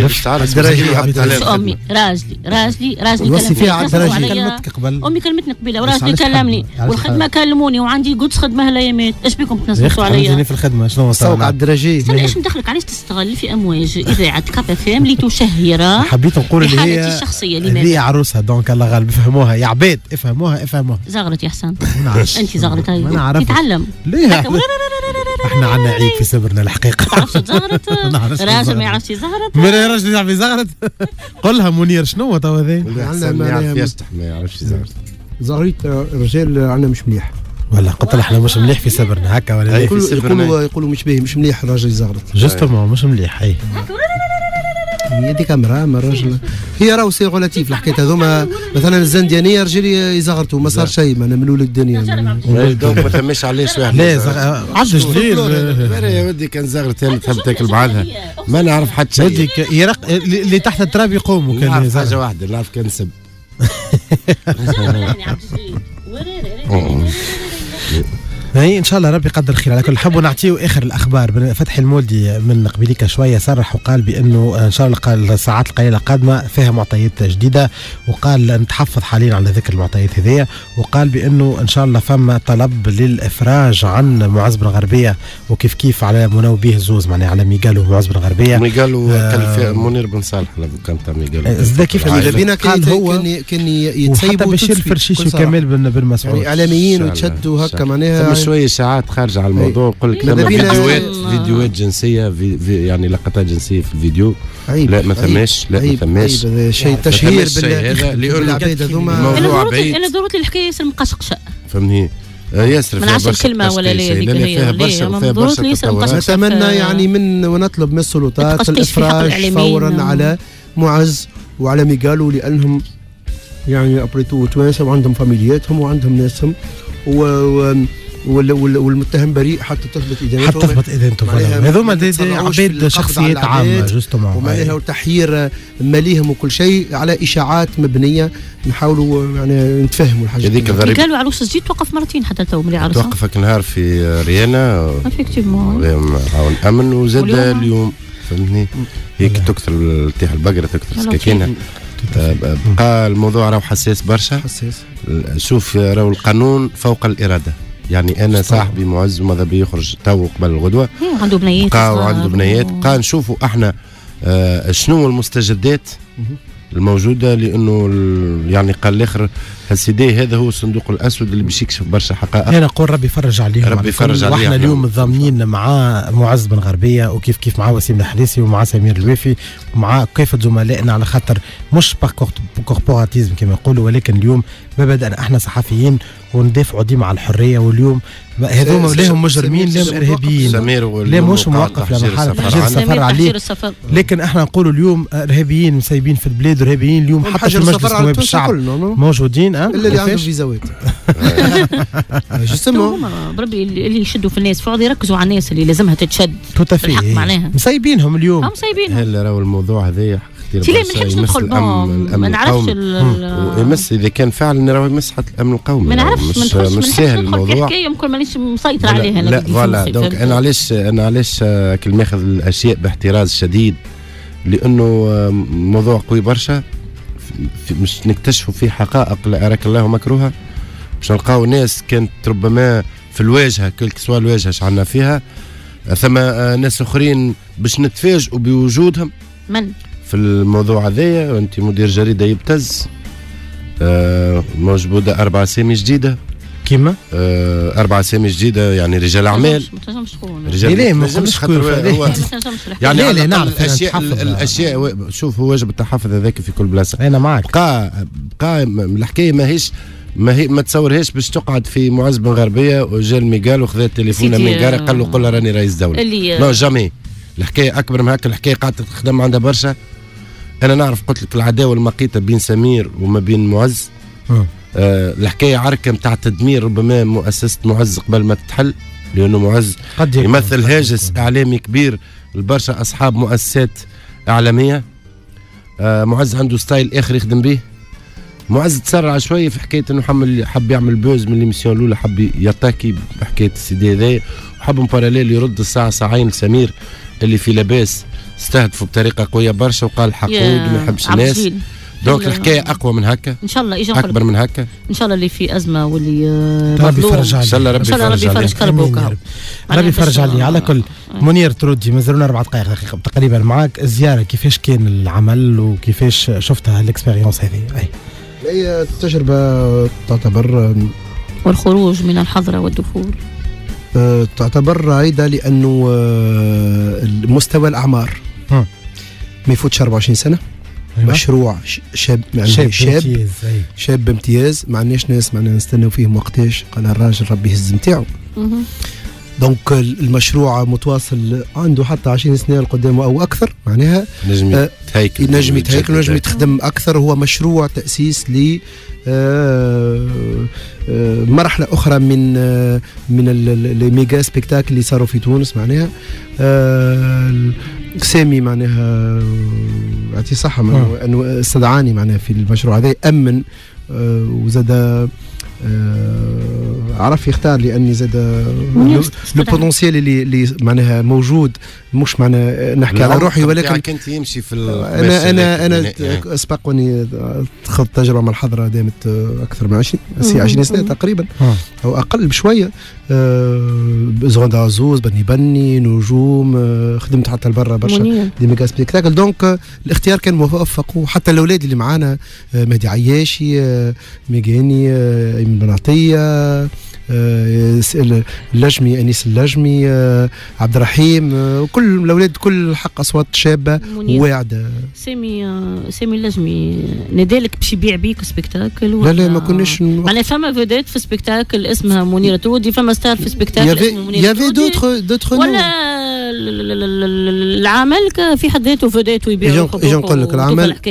امي راجلي وصي فيها على الدرجه. كلمتك قبل امي كلمتني قبيله وراجلي كلمني والخدمه كلموني وعندي قدس خدمه هالايامات. ايش بكم تنصصوا عليا في الخدمه؟ شنو سوق على الدرجه؟ ايش مدخلك؟ علاش تستغل في امواج اذاعه كاب اف ام لتشهر حبيت نقول اللي هي حالتي الشخصيه لماذا هي عروسها دونك الله غالب يفهموها يا عباد افهموها زغرت يا حسن. انت زغرت هاي تتعلم ليه؟ احنا عندنا عيب في صبرنا الحقيقه. تعرفش تزغرت؟ راجل ما يعرفش يزغرت؟ ما راجل يعرف يزغرت؟ قولها منير شنو تو هذا؟ ما يعرفش يزغرت. زغريت الرجال عندنا مش مليح. ولا قلت له احنا مش مليح في صبرنا هكا ولا يقولوا مش مليح الراجل يزغرت. جوستومون مش مليح. اي هذيك امراه ما الراجل هي راهو سي غولاتيف الحكايات هذوما. مثلا الزنديانيه رجال يزغرتوا ما صار شيء معنا من ولد الدنيا دونك ما ثماش علاش واحد لا عاد جديد يا ودي كان زغرت انا تحب تاكل بعدها ما نعرف حتى شيء. ودي يرق اللي تحت التراب يقوم. كان حاجه واحده نعرف كان سب هي ان شاء الله ربي يقدر خير. على كل نحبوا نعطيو اخر الاخبار. فتحي المولدي من قبيليكا شويه صرح وقال بانه ان شاء الله الساعات القليله القادمه فيها معطيات جديده، وقال نتحفظ حاليا على ذكر المعطيات هذيا، وقال بانه ان شاء الله فما طلب للافراج عن معز بن غربيه وكيف كيف على منوبيه زوز معناها على ميغالو ومعز بن غربيه. ميغالو منير بن صالح كان تاع ميغالو زاد كيف قال هو كان يتسيبوا بشير الفرشيشي كامل بن مسعود يعني اعلاميين وتشدوا هكا معناها شويه اشاعات خارجه على الموضوع. يقول لك فيديوهات جنسيه يعني لقطات جنسيه في الفيديو. لا ما ثماش شيء تشهير بالعباد هذوما موضوع بعيد. انا ضروري الحكايه ياسر مقشقشه فهمني ياسر فيها برشا كلمه ولا فيها برشا تطورات. نتمنى يعني من ونطلب من السلطات الافراج فورا على معز وعلى ميغالو لانهم يعني ابريتو توانسه وعندهم فاميلياتهم وعندهم ناسهم والمتهم بريء حتى تثبت ادانتهم. هذوما عباد شخصيات عامه جوستومون ومعناها وتحيير ماليهم وكل شيء على اشاعات مبنيه. نحاولوا يعني نتفهموا الحاجه هذيك. قالوا عروس الجديد توقف مرتين حتى تو ملي عرسها توقفك نهار في ريانا افكتيفمون عاون امن وزاد اليوم فهمتني هيك تكثر تاع البقره تكثر سكاكينها. بقى الموضوع راهو حساس برشا. شوف راهو القانون فوق الاراده. يعني انا صاحبي معز ماذا بيخرج تو قبل الغدوه عنده بنيات وعنده بنيات. قال نشوفوا احنا شنو المستجدات الموجوده لانه يعني قال الاخر السيدي هذا هو الصندوق الاسود اللي باش يكشف برشا حقائق. انا نقول ربي يفرج عليهم. ربي يفرج عليهم. واحنا اليوم ضامنين مع معز بن غربيه وكيف كيف مع وسيم الحريسي ومع سمير الوافي ومع كافه زملائنا على خاطر مش كوربوراتيزم كما يقولوا ولكن اليوم مبدا احنا صحفيين وندافعوا ديما على الحريه. واليوم هذوما لهم مجرمين لهم ارهابيين لا مش موقف لا محل تحجير السفر عليه. لكن احنا نقولوا اليوم ارهابيين مسيبين في البلاد ارهابيين اليوم حتى في مجلس نواب الشعب موجودين اللي عنده فيزاوات جوستومون هما بربي اللي يشدوا في الناس فقعدوا يركزوا على الناس اللي لازمها تتشد توتافي معناها مسايبينهم اليوم. مسايبينهم. هلا راهو الموضوع هذايا سي ما نحبش ندخل ما نعرفش ويمس اذا كان فعلا راهو يمس حتى الامن القومي. ما نعرفش مش سهل الموضوع. حكايه يمكن مانيش مسيطر عليها. لا فوالا دونك انا علاش كل ماخذ الاشياء باحتراز شديد، لانه موضوع قوي برشا، مش نكتشفوا فيه حقائق لا أراك الله مكروهة، مش نلقاو ناس كانت ربما في الواجهة كل سوا الواجهة شعلنا فيها، ثم ناس أخرين باش نتفاجئوا بوجودهم من في الموضوع هذايا. أنت مدير جريدة يبتز، موجودة 4 أسامي جديدة كيما 4 أسامي جديدة، يعني رجال أعمال. ما تنجمش تكون رجال ما تنجمش خاطر هو يعني لا نعرف الأشياء شوف هو واجب التحفظ هذاك في كل بلاصة. أنا معك. بقى الحكاية ما تصورهاش باش تقعد في معز بن غربية وجا ميغال وخذ التليفون من ميغال قال له قل راني رئيس دولة. نو جامي، الحكاية أكبر من هكا، الحكاية قاعدة تخدم عندها برشا. أنا نعرف قلت لك العداوة المقيتة بين سمير وما بين معز. الحكاية عركة متاع تدمير ربما مؤسسة معز قبل ما تتحل، لأنه معز يمثل هاجس إعلامي كبير لبرشا أصحاب مؤسسات إعلامية. معز عنده ستايل آخر يخدم به. معز تسرع شوية في حكاية أنه حب يعمل بوز من الإميسيون الأولى، حب يتاكي بحكاية السيدي هذايا، وحب مباراليل يرد الساعة ساعين لسمير اللي في لاباس استهدفوا بطريقة قوية برشا وقال حقود وما يحبش الناس. دونك الحكايه اقوى من هكا ان شاء الله، يجي اكبر من هكا ان شاء الله. اللي في ازمه واللي ربي يفرج عليه، ان شاء الله ربي يفرج كربه ربي يفرج عليه. على كل منير ترودي مازالنا 4 دقائق تقريبا معاك. الزياره كيفاش كان العمل وكيفاش شفتها الاكسبيريونس هذه؟ هي تجربه تعتبر والخروج من الحظر والدخول تعتبر رائده، لانه مستوى الاعمار ما يفوتش 24 سنه. مشروع شاب شاب بامتياز، ما عندناش ناس معنا نستناو فيهم وقتاش، قال الراجل ربي يهز نتاعو. دونك المشروع متواصل عنده حتى 20 سنه لقدام او اكثر، معناها نجم يتهيكل نجم يتخدم اكثر. هو مشروع تاسيس ل مرحله اخرى من الميجا سبيكتاكل اللي صاروا في تونس، معناها سامي معناها يعطيه صحه انه استدعاني معناها في المشروع هذا، امن وزاد عرف يختار، لاني زاد لو بوتنسيال اللي معناها موجود، مش معناها نحكي على روحي، ولكن كنت يمشي في انا سبقوني خذت تجربه مع الحضره دامت اكثر من 20 سنه تقريبا او اقل بشويه. زغون عزوز بني نجوم، خدمت حتى لبرا برشا دي ميجا سبيكتاكل. دونك الاختيار كان موفق، وحتى الاولاد اللي معانا مهدي عياشي، ميغاني، ايمن بن عطيه، اللجمي انيس اللجمي، عبد الرحيم، وكل الاولاد كل حق اصوات شابه واعده. سامي اللجمي نادالك باش يبيع بيك سبيكتاكل؟ لا ما كناش معناها فما فيدات في سبيكتاكل اسمها منيره تودي، فما ستار في سبيكتاكل اسمه منيره تودي، دوتر ولا العمل في حد ذاته فيدات ويبيعوا حقوق؟ اجي نقول لك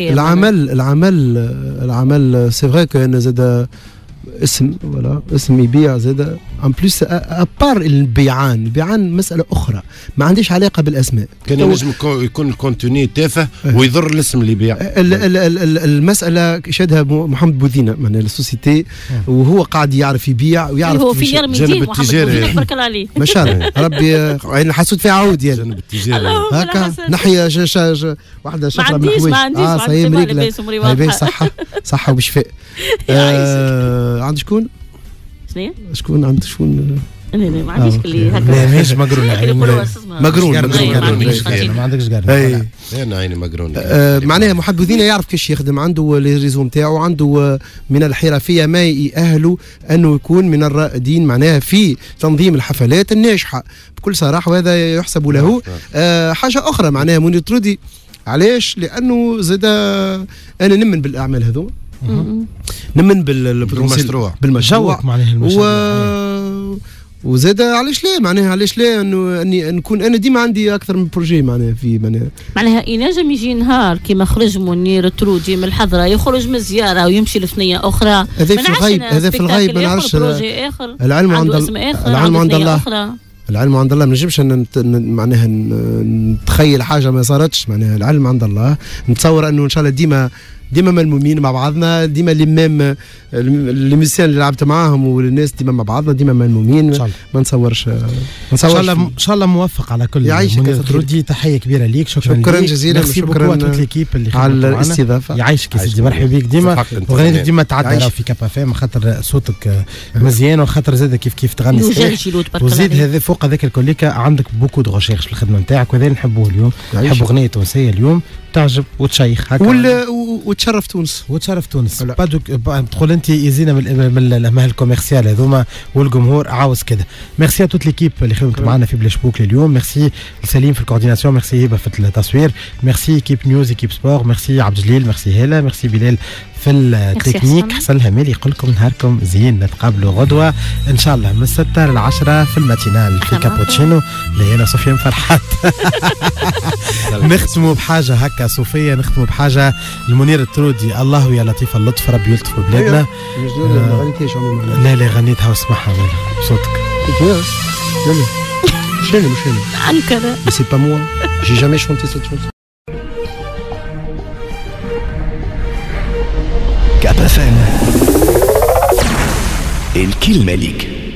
العمل سي فري كان زاد اسم يبيع زاد ان بليس ابار البيعان مساله اخرى ما عنديش علاقه بالاسماء. كان ينجم يكون الكونتوني تافه ويضر الاسم اللي يبيع. المساله شادها محمد بوذينه من السوسيتي، وهو قاعد يعرف يبيع ويعرف هو في جانب التجاري. تبارك الله عليه ما شاء الله ربي يعني حسود في عود يعني جانب التجاري هكا نحيه واحده شفره من الحوايج صحيح مريقله صحه وبشفاء. عند شكون؟ شكون عند شكون؟ انا ما عنديش اللي هكا. لا ماهيش مقرون ما عندكش قرن. انا عيني مقرون. معناها محمد بوذينه يعرف كيفاش يخدم، عنده لي ريزو نتاعو، عنده من الحرفيه ما يأهله انه يكون من الرائدين معناها في تنظيم الحفلات الناجحه بكل صراحه، وهذا يحسب له. حاجه اخرى معناها منير ترودي، علاش؟ لانه زاد انا نمن بالاعمال هذو، نمن بالمشروع وزاد علاش لا معناها علاش لا انه اني نكون انا ديما عندي اكثر من بروجي معناها في معناها ينجم يجي نهار كيما خرج منير الترودي من الحضره يخرج من الزياره ويمشي لثنيه اخرى. هذا في الغيب، هذا في الغيب ما نعرفش. العلم عند الله، العلم عند الله، العلم عند الله. ما نجمش معناها نتخيل حاجه ما صارتش، معناها العلم عند الله. نتصور انه ان شاء الله ديما ملمومين مع بعضنا، ديما الامام الميسيان اللي لعبت معاهم والناس ديما مع بعضنا، ديما ملمومين. ما نتصورش ان شاء الله موفق على كل. يعيشك ترودي، تحيه كبيره ليك. شكرا جزيلا، شكرا ليكيب اللي على الاستضافه. يعيشك يا سيدي، مرحبا بك ديما. وغنيتك ديما تعدي في كاب اف ام خاطر صوتك مزيان، وخاطر زاد كيف تغني صحيح. وزيد هذا فوق هذاك الكوليكا عندك بوكو دو ريشيرش في الخدمه نتاعك، وهذا نحبوه اليوم. نحبوا اغنيه تونسيه اليوم تعجب وتشيخ هكا وتشرف تونس. تقول انت يزينا من المهل الكوميرسيال هذوما والجمهور عاوز كده. ميرسي توت ليكيب اللي خدمت معنا في بلاش بوك اليوم. ميرسي لسليم في الكورديناسيون، ميرسي هبه في التصوير، ميرسي ايكيب نيوز، ايكيب سبور، ميرسي عبد الجليل، ميرسي هاله، ميرسي بلال في التكنيك. حسن الهمالي يقول لكم نهاركم زين، نتقابلوا غدوه ان شاء الله من 6 ل 10 في الماتينال في كابوتشينو. لينا سفيان فرحات. نختموا بحاجه هكا صوفيه، نختموا بحاجه المنير الترودي. الله يا لطيف اللطف، ربي يلطف ببلادنا. لا غنيتها واسمعها بصوتك. شنو أنكرة. Mais c'est pas moi. J'ai jamais chanté cette chanson. كاب اف ام الكلمة ليك.